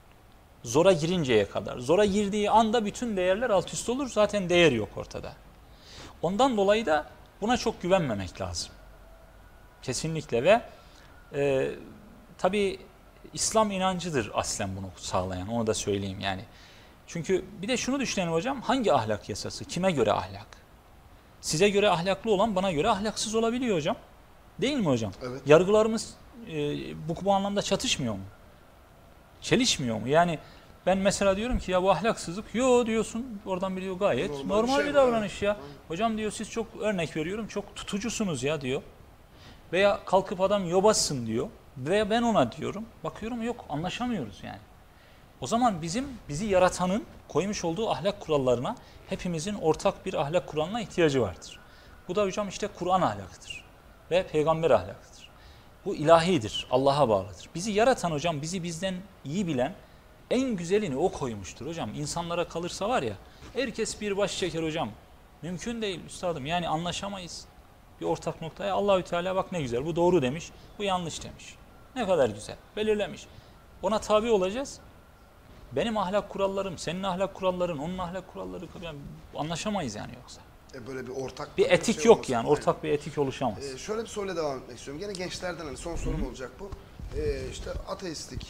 Zora girinceye kadar. Zora girdiği anda bütün değerler alt üst olur. Zaten değer yok ortada. Ondan dolayı da buna çok güvenmemek lazım. Kesinlikle ve e, tabii İslam inancıdır aslen bunu sağlayan. Onu da söyleyeyim yani. Çünkü bir de şunu düşünelim hocam. Hangi ahlak yasası? Kime göre ahlak? Size göre ahlaklı olan bana göre ahlaksız olabiliyor hocam. Değil mi hocam? Evet. Yargılarımız e, bu, bu anlamda çatışmıyor mu? Çelişmiyor mu? Yani ben mesela diyorum ki ya bu ahlaksızlık. Yo diyorsun. Oradan biliyor gayet. Normal, normal bir, şey bir davranış ya. Aynen. Hocam diyor siz çok örnek veriyorum. Çok tutucusunuz ya diyor. Veya kalkıp adam yobazsın diyor. Ve ben ona diyorum. Bakıyorum yok anlaşamıyoruz yani. O zaman bizim bizi yaratanın koymuş olduğu ahlak kurallarına hepimizin ortak bir ahlak kuralına ihtiyacı vardır. Bu da hocam işte Kur'an ahlakıdır ve peygamber ahlakıdır. Bu ilahidir, Allah'a bağlıdır. Bizi yaratan hocam, bizi bizden iyi bilen en güzelini o koymuştur hocam. İnsanlara kalırsa var ya, herkes bir baş çeker hocam. Mümkün değil üstadım, yani anlaşamayız. Bir ortak noktaya Allahü Teala bak ne güzel, bu doğru demiş, bu yanlış demiş. Ne kadar güzel, belirlemiş. Ona tabi olacağız. Benim ahlak kurallarım, senin ahlak kuralların, onun ahlak kuralları, yani anlaşamayız yani yoksa. E böyle bir ortak bir etik şey yok yani, ortak aynen. Bir etik oluşamaz. Ee, şöyle bir soruyla devam etmek istiyorum. Gene gençlerden hani son sorum Hı-hı. olacak bu. Ee, işte ateistlik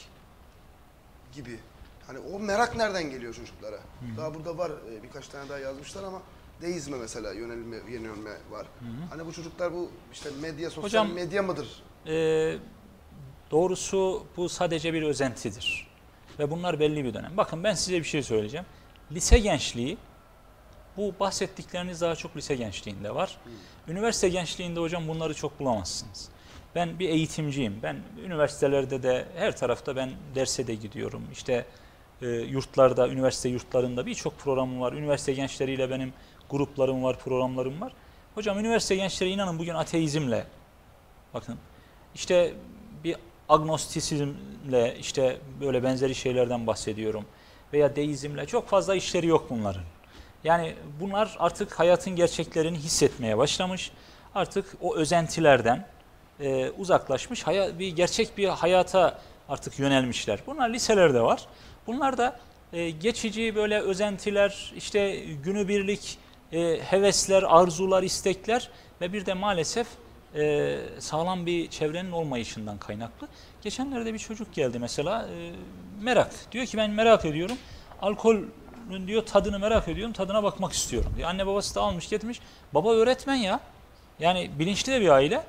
gibi. Hani o merak nereden geliyor çocuklara? Hı-hı. Daha burada var e, birkaç tane daha yazmışlar ama deizme mesela yönelme, yönelme var. Hı-hı. Hani bu çocuklar bu işte medya, sosyal Hocam, medya mıdır? E, doğrusu bu sadece bir özentidir. Ve bunlar belli bir dönem. Bakın ben size bir şey söyleyeceğim. Lise gençliği, bu bahsettikleriniz daha çok lise gençliğinde var. Hmm. Üniversite gençliğinde hocam bunları çok bulamazsınız. Ben bir eğitimciyim. Ben üniversitelerde de her tarafta ben derse de gidiyorum. İşte e, yurtlarda, üniversite yurtlarında birçok programım var. Üniversite gençleriyle benim gruplarım var, programlarım var. Hocam üniversite gençleri inanın bugün ateizmle, bakın işte bir agnostisizmle işte böyle benzeri şeylerden bahsediyorum. Veya deizmle çok fazla işleri yok bunların. Yani bunlar artık hayatın gerçeklerini hissetmeye başlamış. Artık o özentilerden e, uzaklaşmış, hayat, bir gerçek bir hayata artık yönelmişler. Bunlar liselerde var. Bunlar da e, geçici böyle özentiler, işte günübirlik e, hevesler, arzular, istekler ve bir de maalesef e, sağlam bir çevrenin olmayışından kaynaklı. Geçenlerde bir çocuk geldi mesela, e, merak. Diyor ki ben merak ediyorum. Alkolün diyor tadını merak ediyorum, tadına bakmak istiyorum. Diyor. Anne babası da almış getirmiş. Baba öğretmen ya. Yani bilinçli de bir aile.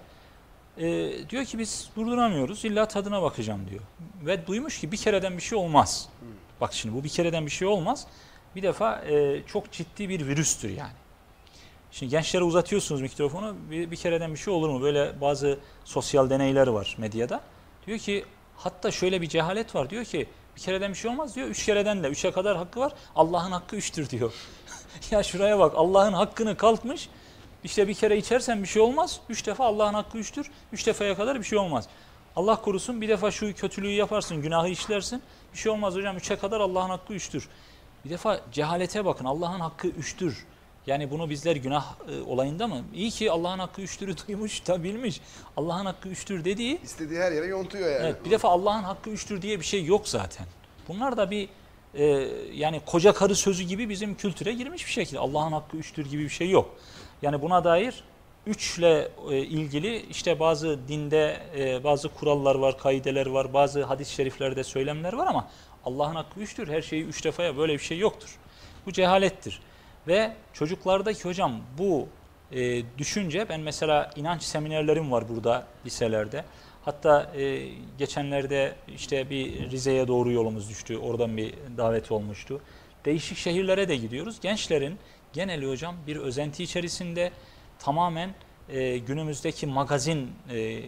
E, diyor ki biz durduramıyoruz, illa tadına bakacağım diyor. Ve duymuş ki bir kereden bir şey olmaz. Hmm. Bak şimdi bu bir kereden bir şey olmaz. Bir defa e, çok ciddi bir virüstür yani. Şimdi gençlere uzatıyorsunuz mikrofonu, bir, bir kereden bir şey olur mu? Böyle bazı sosyal deneyler var medyada. Diyor ki hatta şöyle bir cehalet var, diyor ki bir kereden bir şey olmaz diyor, üç kereden de, üçe kadar hakkı var, Allah'ın hakkı üçtür diyor. Ya şuraya bak, Allah'ın hakkını kalkmış, işte bir kere içersen bir şey olmaz, üç defa Allah'ın hakkı üçtür, üç defaya kadar bir şey olmaz. Allah korusun bir defa şu kötülüğü yaparsın, günahı işlersin, bir şey olmaz hocam, üçe kadar Allah'ın hakkı üçtür. Bir defa cehalete bakın, Allah'ın hakkı üçtür. Yani bunu bizler günah e, olayında mı? İyi ki Allah'ın hakkı üçtürü duymuş da bilmiş. Allah'ın hakkı üçtür dediği... İstediği her yere yontuyor yani. Evet, bir defa Allah'ın hakkı üçtür diye bir şey yok zaten. Bunlar da bir e, yani koca karı sözü gibi bizim kültüre girmiş bir şekilde. Allah'ın hakkı üçtür gibi bir şey yok. Yani buna dair üçle e, ilgili işte bazı dinde e, bazı kurallar var, kaideler var, bazı hadis-i şeriflerde söylemler var ama Allah'ın hakkı üçtür, her şeyi üç defaya, böyle bir şey yoktur. Bu cehalettir. Ve çocuklardaki hocam bu e, düşünce, ben mesela inanç seminerlerim var burada liselerde. Hatta e, geçenlerde işte bir Rize'ye doğru yolumuz düştü, oradan bir davet olmuştu. Değişik şehirlere de gidiyoruz. Gençlerin geneli hocam bir özenti içerisinde, tamamen e, günümüzdeki magazin e,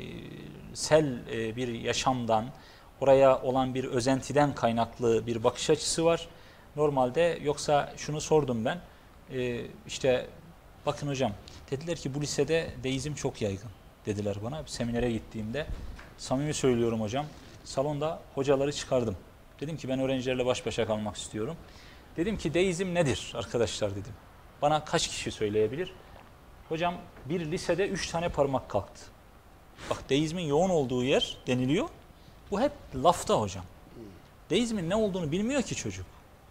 sel e, bir yaşamdan, oraya olan bir özentiden kaynaklı bir bakış açısı var. Normalde yoksa şunu sordum ben, e, işte bakın hocam, dediler ki bu lisede deizm çok yaygın dediler bana. Bir seminere gittiğimde, samimi söylüyorum hocam, salonda hocaları çıkardım. Dedim ki ben öğrencilerle baş başa kalmak istiyorum. Dedim ki deizm nedir arkadaşlar dedim. Bana kaç kişi söyleyebilir? Hocam bir lisede üç tane parmak kalktı. Bak deizmin yoğun olduğu yer deniliyor. Bu hep lafta hocam. Deizmin ne olduğunu bilmiyor ki çocuk.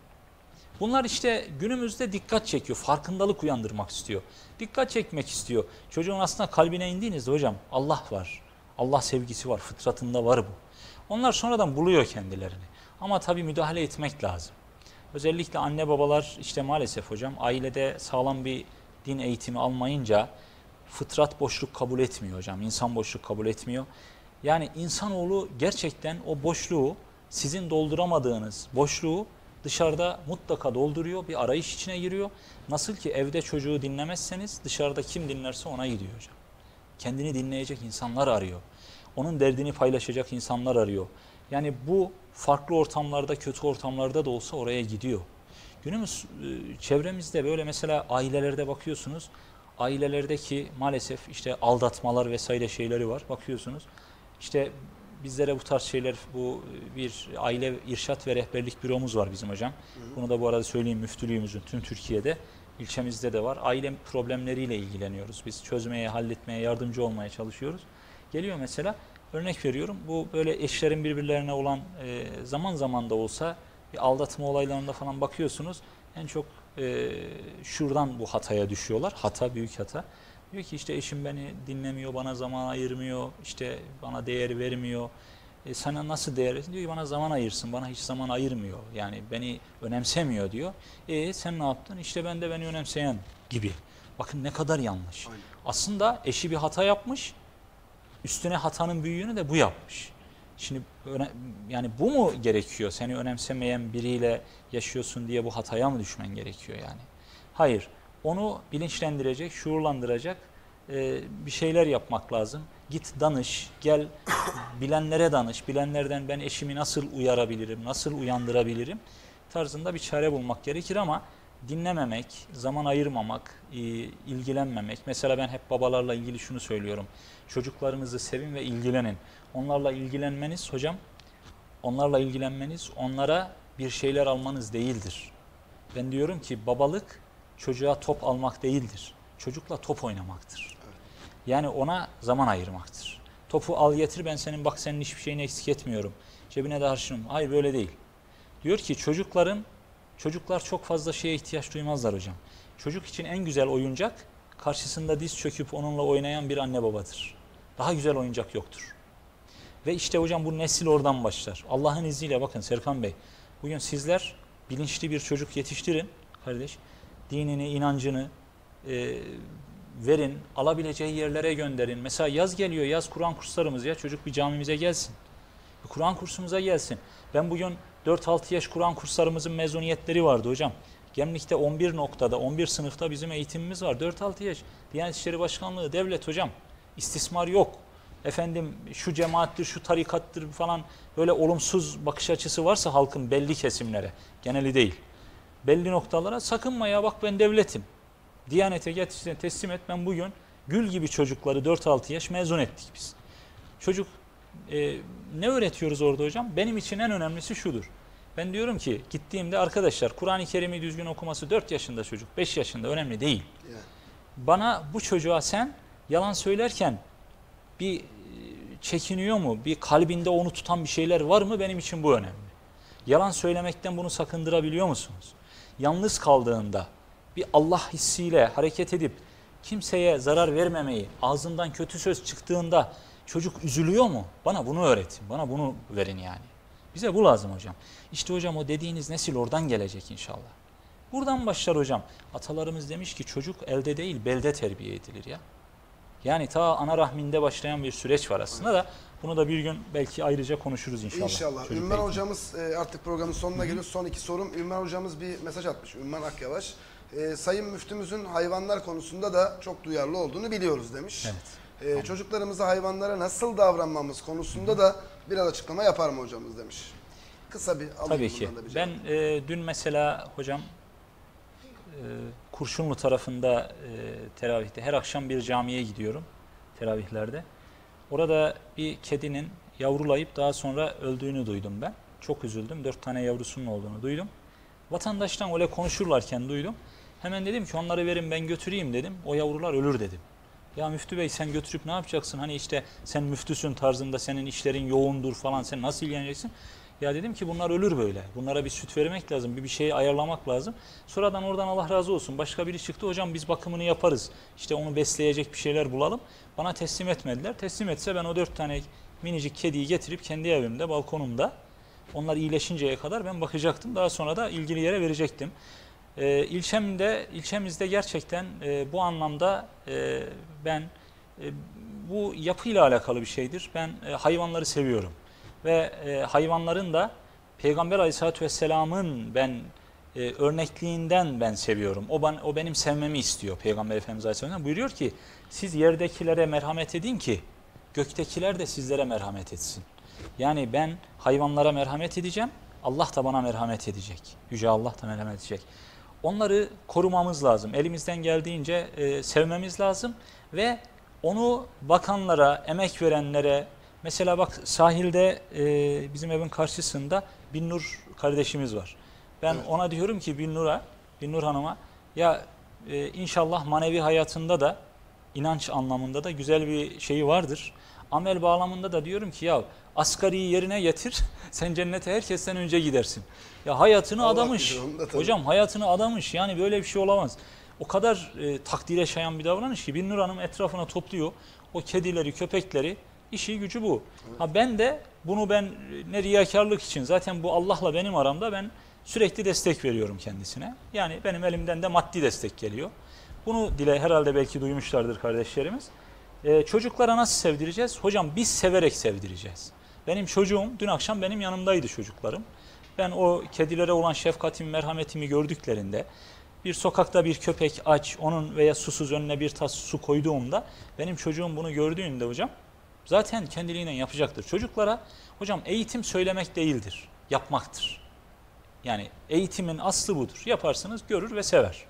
Bunlar işte günümüzde dikkat çekiyor, farkındalık uyandırmak istiyor. Dikkat çekmek istiyor. Çocuğun aslında kalbine indiğinizde hocam Allah var. Allah sevgisi var, fıtratında var bu. Onlar sonradan buluyor kendilerini. Ama tabii müdahale etmek lazım. Özellikle anne babalar işte maalesef hocam ailede sağlam bir din eğitimi almayınca fıtrat boşluk kabul etmiyor hocam. İnsan boşluk kabul etmiyor. Yani insanoğlu gerçekten o boşluğu, sizin dolduramadığınız boşluğu dışarıda mutlaka dolduruyor, bir arayış içine giriyor. Nasıl ki evde çocuğu dinlemezseniz dışarıda kim dinlerse ona gidiyor hocam. Kendini dinleyecek insanlar arıyor. Onun derdini paylaşacak insanlar arıyor. Yani bu farklı ortamlarda, kötü ortamlarda da olsa oraya gidiyor. Günümüz çevremizde böyle mesela ailelerde bakıyorsunuz. Ailelerdeki maalesef işte aldatmalar vesaire şeyleri var. Bakıyorsunuz. İşte bizlere bu tarz şeyler, bu bir aile irşat ve rehberlik büromuz var bizim hocam. Bunu da bu arada söyleyeyim, müftülüğümüzün tüm Türkiye'de, ilçemizde de var. Aile problemleriyle ilgileniyoruz. Biz çözmeye, halletmeye, yardımcı olmaya çalışıyoruz. Geliyor mesela, örnek veriyorum, bu böyle eşlerin birbirlerine olan e, zaman zaman da olsa bir aldatma olaylarında falan bakıyorsunuz. En çok e, şuradan bu hataya düşüyorlar. Hata, büyük hata. Diyor ki işte eşim beni dinlemiyor, bana zaman ayırmıyor, işte bana değer vermiyor. E, sana nasıl değer verirsin? Diyor ki bana zaman ayırsın, bana hiç zaman ayırmıyor. Yani beni önemsemiyor diyor. E sen ne yaptın? İşte ben de beni önemseyen gibi. Bakın ne kadar yanlış. Aynen. Aslında eşi bir hata yapmış, üstüne hatanın büyüğünü de bu yapmış. Şimdi yani bu mu gerekiyor? Seni önemsemeyen biriyle yaşıyorsun diye bu hataya mı düşmen gerekiyor yani? Hayır. Onu bilinçlendirecek, şuurlandıracak e, bir şeyler yapmak lazım. Git danış, gel bilenlere danış. Bilenlerden ben eşimi nasıl uyarabilirim, nasıl uyandırabilirim tarzında bir çare bulmak gerekir ama dinlememek, zaman ayırmamak, e, ilgilenmemek. Mesela ben hep babalarla ilgili şunu söylüyorum. Çocuklarınızı sevin ve ilgilenin. Onlarla ilgilenmeniz hocam, onlarla ilgilenmeniz onlara bir şeyler almanız değildir. Ben diyorum ki babalık çocuğa top almak değildir. Çocukla top oynamaktır. Yani ona zaman ayırmaktır. Topu al getir, ben senin bak senin hiçbir şeyini eksik etmiyorum. Cebine de harçlığım. Hayır böyle değil. Diyor ki çocukların, çocuklar çok fazla şeye ihtiyaç duymazlar hocam. Çocuk için en güzel oyuncak karşısında diz çöküp onunla oynayan bir anne babadır. Daha güzel oyuncak yoktur. Ve işte hocam bu nesil oradan başlar. Allah'ın izniyle bakın Serkan Bey, bugün sizler bilinçli bir çocuk yetiştirin kardeş. Dinini, inancını e, verin, alabileceği yerlere gönderin. Mesela yaz geliyor, yaz Kur'an kurslarımız ya, çocuk bir camimize gelsin. Bir Kur'an kursumuza gelsin. Ben bugün dört altı yaş Kur'an kurslarımızın mezuniyetleri vardı hocam. Gemlik'te on bir noktada, on bir sınıfta bizim eğitimimiz var. dört altı yaş. Diyanet İşleri Başkanlığı, devlet hocam. İstismar yok. Efendim şu cemaattir, şu tarikattır falan böyle olumsuz bakış açısı varsa halkın belli kesimlere, geneli değil. Belli noktalara sakınma ya, bak ben devletim. Diyanete getir, teslim et. Ben bugün gül gibi çocukları dört altı yaş mezun ettik biz. Çocuk e, ne öğretiyoruz orada hocam? Benim için en önemlisi şudur. Ben diyorum ki gittiğimde arkadaşlar Kur'an-ı Kerim'i düzgün okuması dört yaşında çocuk, beş yaşında önemli değil. Yeah. Bana bu çocuğa sen yalan söylerken bir çekiniyor mu, bir kalbinde onu tutan bir şeyler var mı, benim için bu önemli. Yalan söylemekten bunu sakındırabiliyor musunuz? Yalnız kaldığında bir Allah hissiyle hareket edip kimseye zarar vermemeyi, ağzından kötü söz çıktığında çocuk üzülüyor mu? Bana bunu öğretin, bana bunu verin yani. Bize bu lazım hocam. İşte hocam o dediğiniz nesil oradan gelecek inşallah. Buradan başlar hocam. Atalarımız demiş ki çocuk elde değil belde terbiye edilir ya. Yani ta ana rahminde başlayan bir süreç var aslında da bunu da bir gün belki ayrıca konuşuruz inşallah. İnşallah. Çocuk Ümmen eğitimi. hocamız artık programın sonuna geliyor. Son iki sorum. Ümmen hocamız bir mesaj atmış. Ümmen Akyavaş. Ee, Sayın Müftümüzün hayvanlar konusunda da çok duyarlı olduğunu biliyoruz demiş. Evet. Ee, tamam. Çocuklarımıza hayvanlara nasıl davranmamız konusunda da biraz açıklama yapar mı hocamız demiş. Kısa bir alayım. Tabii ki. Ben e, dün mesela hocam e, Kurşunlu tarafında e, teravihte her akşam bir camiye gidiyorum teravihlerde. Orada bir kedinin yavrulayıp daha sonra öldüğünü duydum ben. Çok üzüldüm. Dört tane yavrusunun olduğunu duydum. Vatandaştan öyle konuşurlarken duydum. Hemen dedim ki onları verin ben götüreyim dedim. O yavrular ölür dedim. Ya müftü bey sen götürüp ne yapacaksın? Hani işte sen müftüsün tarzında senin işlerin yoğundur falan sen nasıl ilgileneceksin? Ya dedim ki bunlar ölür böyle. Bunlara bir süt vermek lazım. Bir bir şeyi ayarlamak lazım. Sonradan oradan Allah razı olsun. Başka biri çıktı. Hocam biz bakımını yaparız. İşte onu besleyecek bir şeyler bulalım. Bana teslim etmediler. Teslim etse ben o dört tane minicik kediyi getirip kendi evimde, balkonumda onlar iyileşinceye kadar ben bakacaktım. Daha sonra da ilgili yere verecektim. Ee, ilçemde, ilçemizde gerçekten e, bu anlamda e, ben e, bu yapıyla alakalı bir şeydir. Ben e, hayvanları seviyorum. Ve e, hayvanların da Peygamber Aleyhisselatü Vesselam'ın ben e, örnekliğinden ben seviyorum. O, ben, o benim sevmemi istiyor Peygamber Efendimiz Aleyhisselatü Vesselam. Buyuruyor ki siz yerdekilere merhamet edin ki göktekiler de sizlere merhamet etsin. Yani ben hayvanlara merhamet edeceğim. Allah da bana merhamet edecek. Yüce Allah da merhamet edecek. Onları korumamız lazım. Elimizden geldiğince e, sevmemiz lazım. Ve onu bakanlara, emek verenlere, mesela bak sahilde e, bizim evin karşısında Binnur kardeşimiz var. Ben evet. ona diyorum ki Binnur'a, Binnur Hanım'a ya e, inşallah manevi hayatında da inanç anlamında da güzel bir şeyi vardır. Amel bağlamında da diyorum ki ya asgariyi yerine getir sen cennete herkesten önce gidersin. Ya hayatını Allah adamış. Hocam hayatını adamış yani böyle bir şey olamaz. O kadar e, takdire şayan bir davranış ki Binnur Hanım etrafına topluyor o kedileri, köpekleri. İşi gücü bu. Evet. Ha ben de bunu ben ne riyakarlık için zaten bu Allah'la benim aramda ben sürekli destek veriyorum kendisine. Yani benim elimden de maddi destek geliyor. Bunu dile herhalde belki duymuşlardır kardeşlerimiz. Ee, çocuklara nasıl sevdireceğiz? Hocam biz severek sevdireceğiz. Benim çocuğum dün akşam benim yanımdaydı çocuklarım. Ben o kedilere olan şefkatimi, merhametimi gördüklerinde bir sokakta bir köpek aç, onun veya susuz önüne bir tas su koyduğumda benim çocuğum bunu gördüğünde hocam zaten kendiliğinden yapacaktır. Çocuklara hocam eğitim söylemek değildir, yapmaktır. Yani eğitimin aslı budur. Yaparsınız, görür ve sever.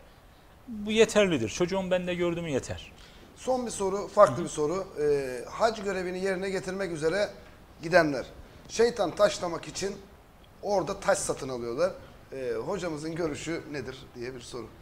Bu yeterlidir. Çocuğum bende gördü mü yeter. Son bir soru, farklı Hı-hı. bir soru. Ee, hac görevini yerine getirmek üzere gidenler şeytan taşlamak için orada taş satın alıyorlar. Ee, hocamızın görüşü nedir diye bir soru.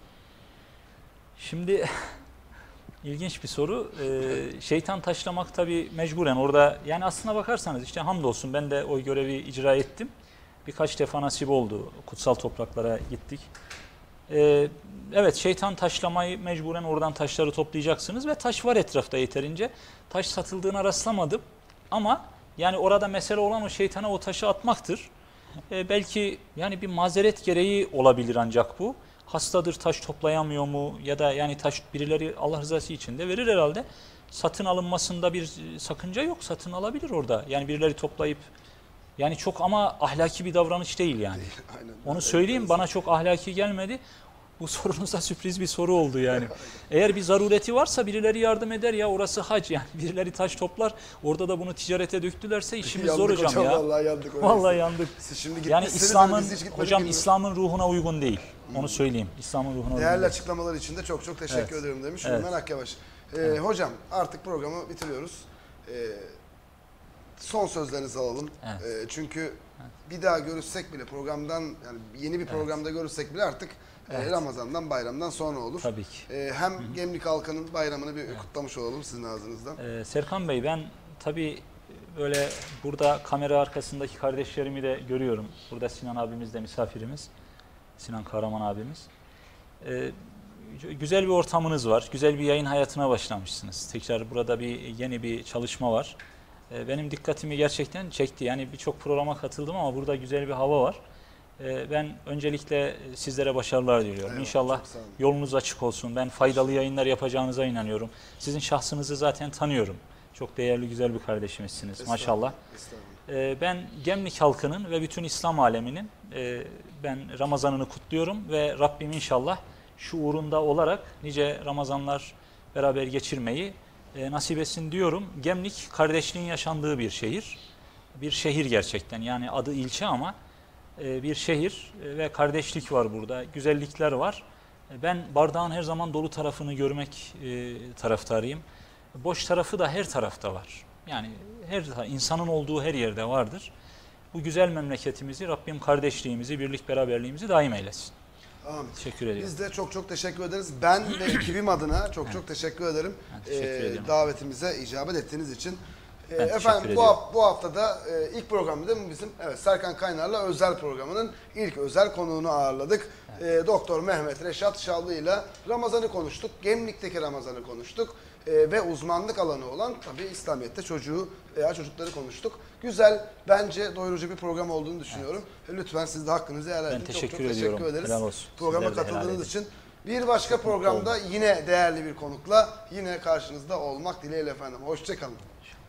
Şimdi İlginç bir soru. Ee, şeytan taşlamak tabii mecburen orada yani aslına bakarsanız işte hamdolsun ben de o görevi icra ettim. Birkaç defa nasip oldu. Kutsal topraklara gittik. Ee, evet, şeytan taşlamayı mecburen oradan taşları toplayacaksınız ve taş var etrafta yeterince. Taş satıldığına rastlamadım ama yani orada mesele olan o şeytana o taşı atmaktır. Ee, belki yani bir mazeret gereği olabilir ancak bu. Hastadır, taş toplayamıyor mu ya da yani taş birileri Allah rızası için de verir herhalde. Satın alınmasında bir sakınca yok. Satın alabilir orada. Yani birileri toplayıp yani çok ama ahlaki bir davranış değil yani. Aynen. Onu söyleyeyim, bana çok ahlaki gelmedi. Bu sorunuzda sürpriz bir soru oldu yani. Eğer bir zarureti varsa birileri yardım eder ya, orası hac yani. Birileri taş toplar. Orada da bunu ticarete döktülerse işimiz zor hocam, hocam ya. Vallahi yandık. Vallahi yandık. Siz şimdi yani İslam'ın hocam bilmiyorum. İslam'ın ruhuna uygun değil. Onu söyleyeyim. İslam'ın ruhuna uygun. Değerli değil. açıklamalar için de çok çok teşekkür Evet. ederim demiş. Evet. Ürmen Akyavaş. Ee, Evet. Hocam artık programı bitiriyoruz. Ee, son sözlerinizi alalım. Evet. Ee, çünkü bir daha görüşsek bile programdan yani yeni bir programda evet. görüşsek bile artık evet. e, Ramazan'dan bayramdan sonra olur. Tabii ki. Ee, hem Hı-hı. Gemlik halkının bayramını bir evet. kutlamış olalım sizin ağzınızdan. Ee, Serkan Bey, ben tabii böyle burada kamera arkasındaki kardeşlerimi de görüyorum. Burada Sinan abimiz de misafirimiz. Sinan Kahraman abimiz. Ee, güzel bir ortamınız var. Güzel bir yayın hayatına başlamışsınız. Tekrar burada bir yeni bir çalışma var. Ee, benim dikkatimi gerçekten çekti. Yani birçok programa katıldım ama burada güzel bir hava var. Ee, ben öncelikle sizlere başarılar diliyorum. Eyvallah, İnşallah yolunuz açık olsun. Ben faydalı yayınlar yapacağınıza inanıyorum. Sizin şahsınızı zaten tanıyorum. Çok değerli, güzel bir kardeşimizsiniz maşallah. Ee, ben Gemlik halkının ve bütün İslam aleminin e, ben Ramazan'ını kutluyorum ve Rabbim inşallah şuurunda olarak nice Ramazanlar beraber geçirmeyi e, nasip etsin diyorum. Gemlik kardeşliğin yaşandığı bir şehir. Bir şehir gerçekten, yani adı ilçe ama e, bir şehir e, ve kardeşlik var burada. Güzellikler var. E, ben bardağın her zaman dolu tarafını görmek e, taraftarıyım. Boş tarafı da her tarafta var. Yani her insanın olduğu her yerde vardır. Bu güzel memleketimizi Rabbim kardeşliğimizi, birlik beraberliğimizi daim eylesin. Amin. Teşekkür ediyorum. Biz de çok çok teşekkür ederiz. Ben ve ekibim adına çok çok teşekkür ederim. Teşekkür Ee, ederim. Davetimize icabet ettiğiniz için. Ee, Ben efendim bu, hafta, bu haftada e, ilk programda mı bizim evet Serkan Kaynar'la özel programının ilk özel konuğunu ağırladık. Evet. E, Doktor Mehmet Reşat Şallı ile Ramazan'ı konuştuk. Gemlik'teki Ramazan'ı konuştuk. E, ve uzmanlık alanı olan tabii İslamiyet'te çocuğu veya çocukları konuştuk. Güzel, bence doyurucu bir program olduğunu düşünüyorum. Evet. Lütfen siz de hakkınızı helal edin. Ben teşekkür, çok, çok ediyorum. teşekkür ederiz. Helal olsun. Programa katıldığınız için. Bir başka programda yine değerli bir konukla yine karşınızda olmak dileğiyle efendim. Hoşça kalın.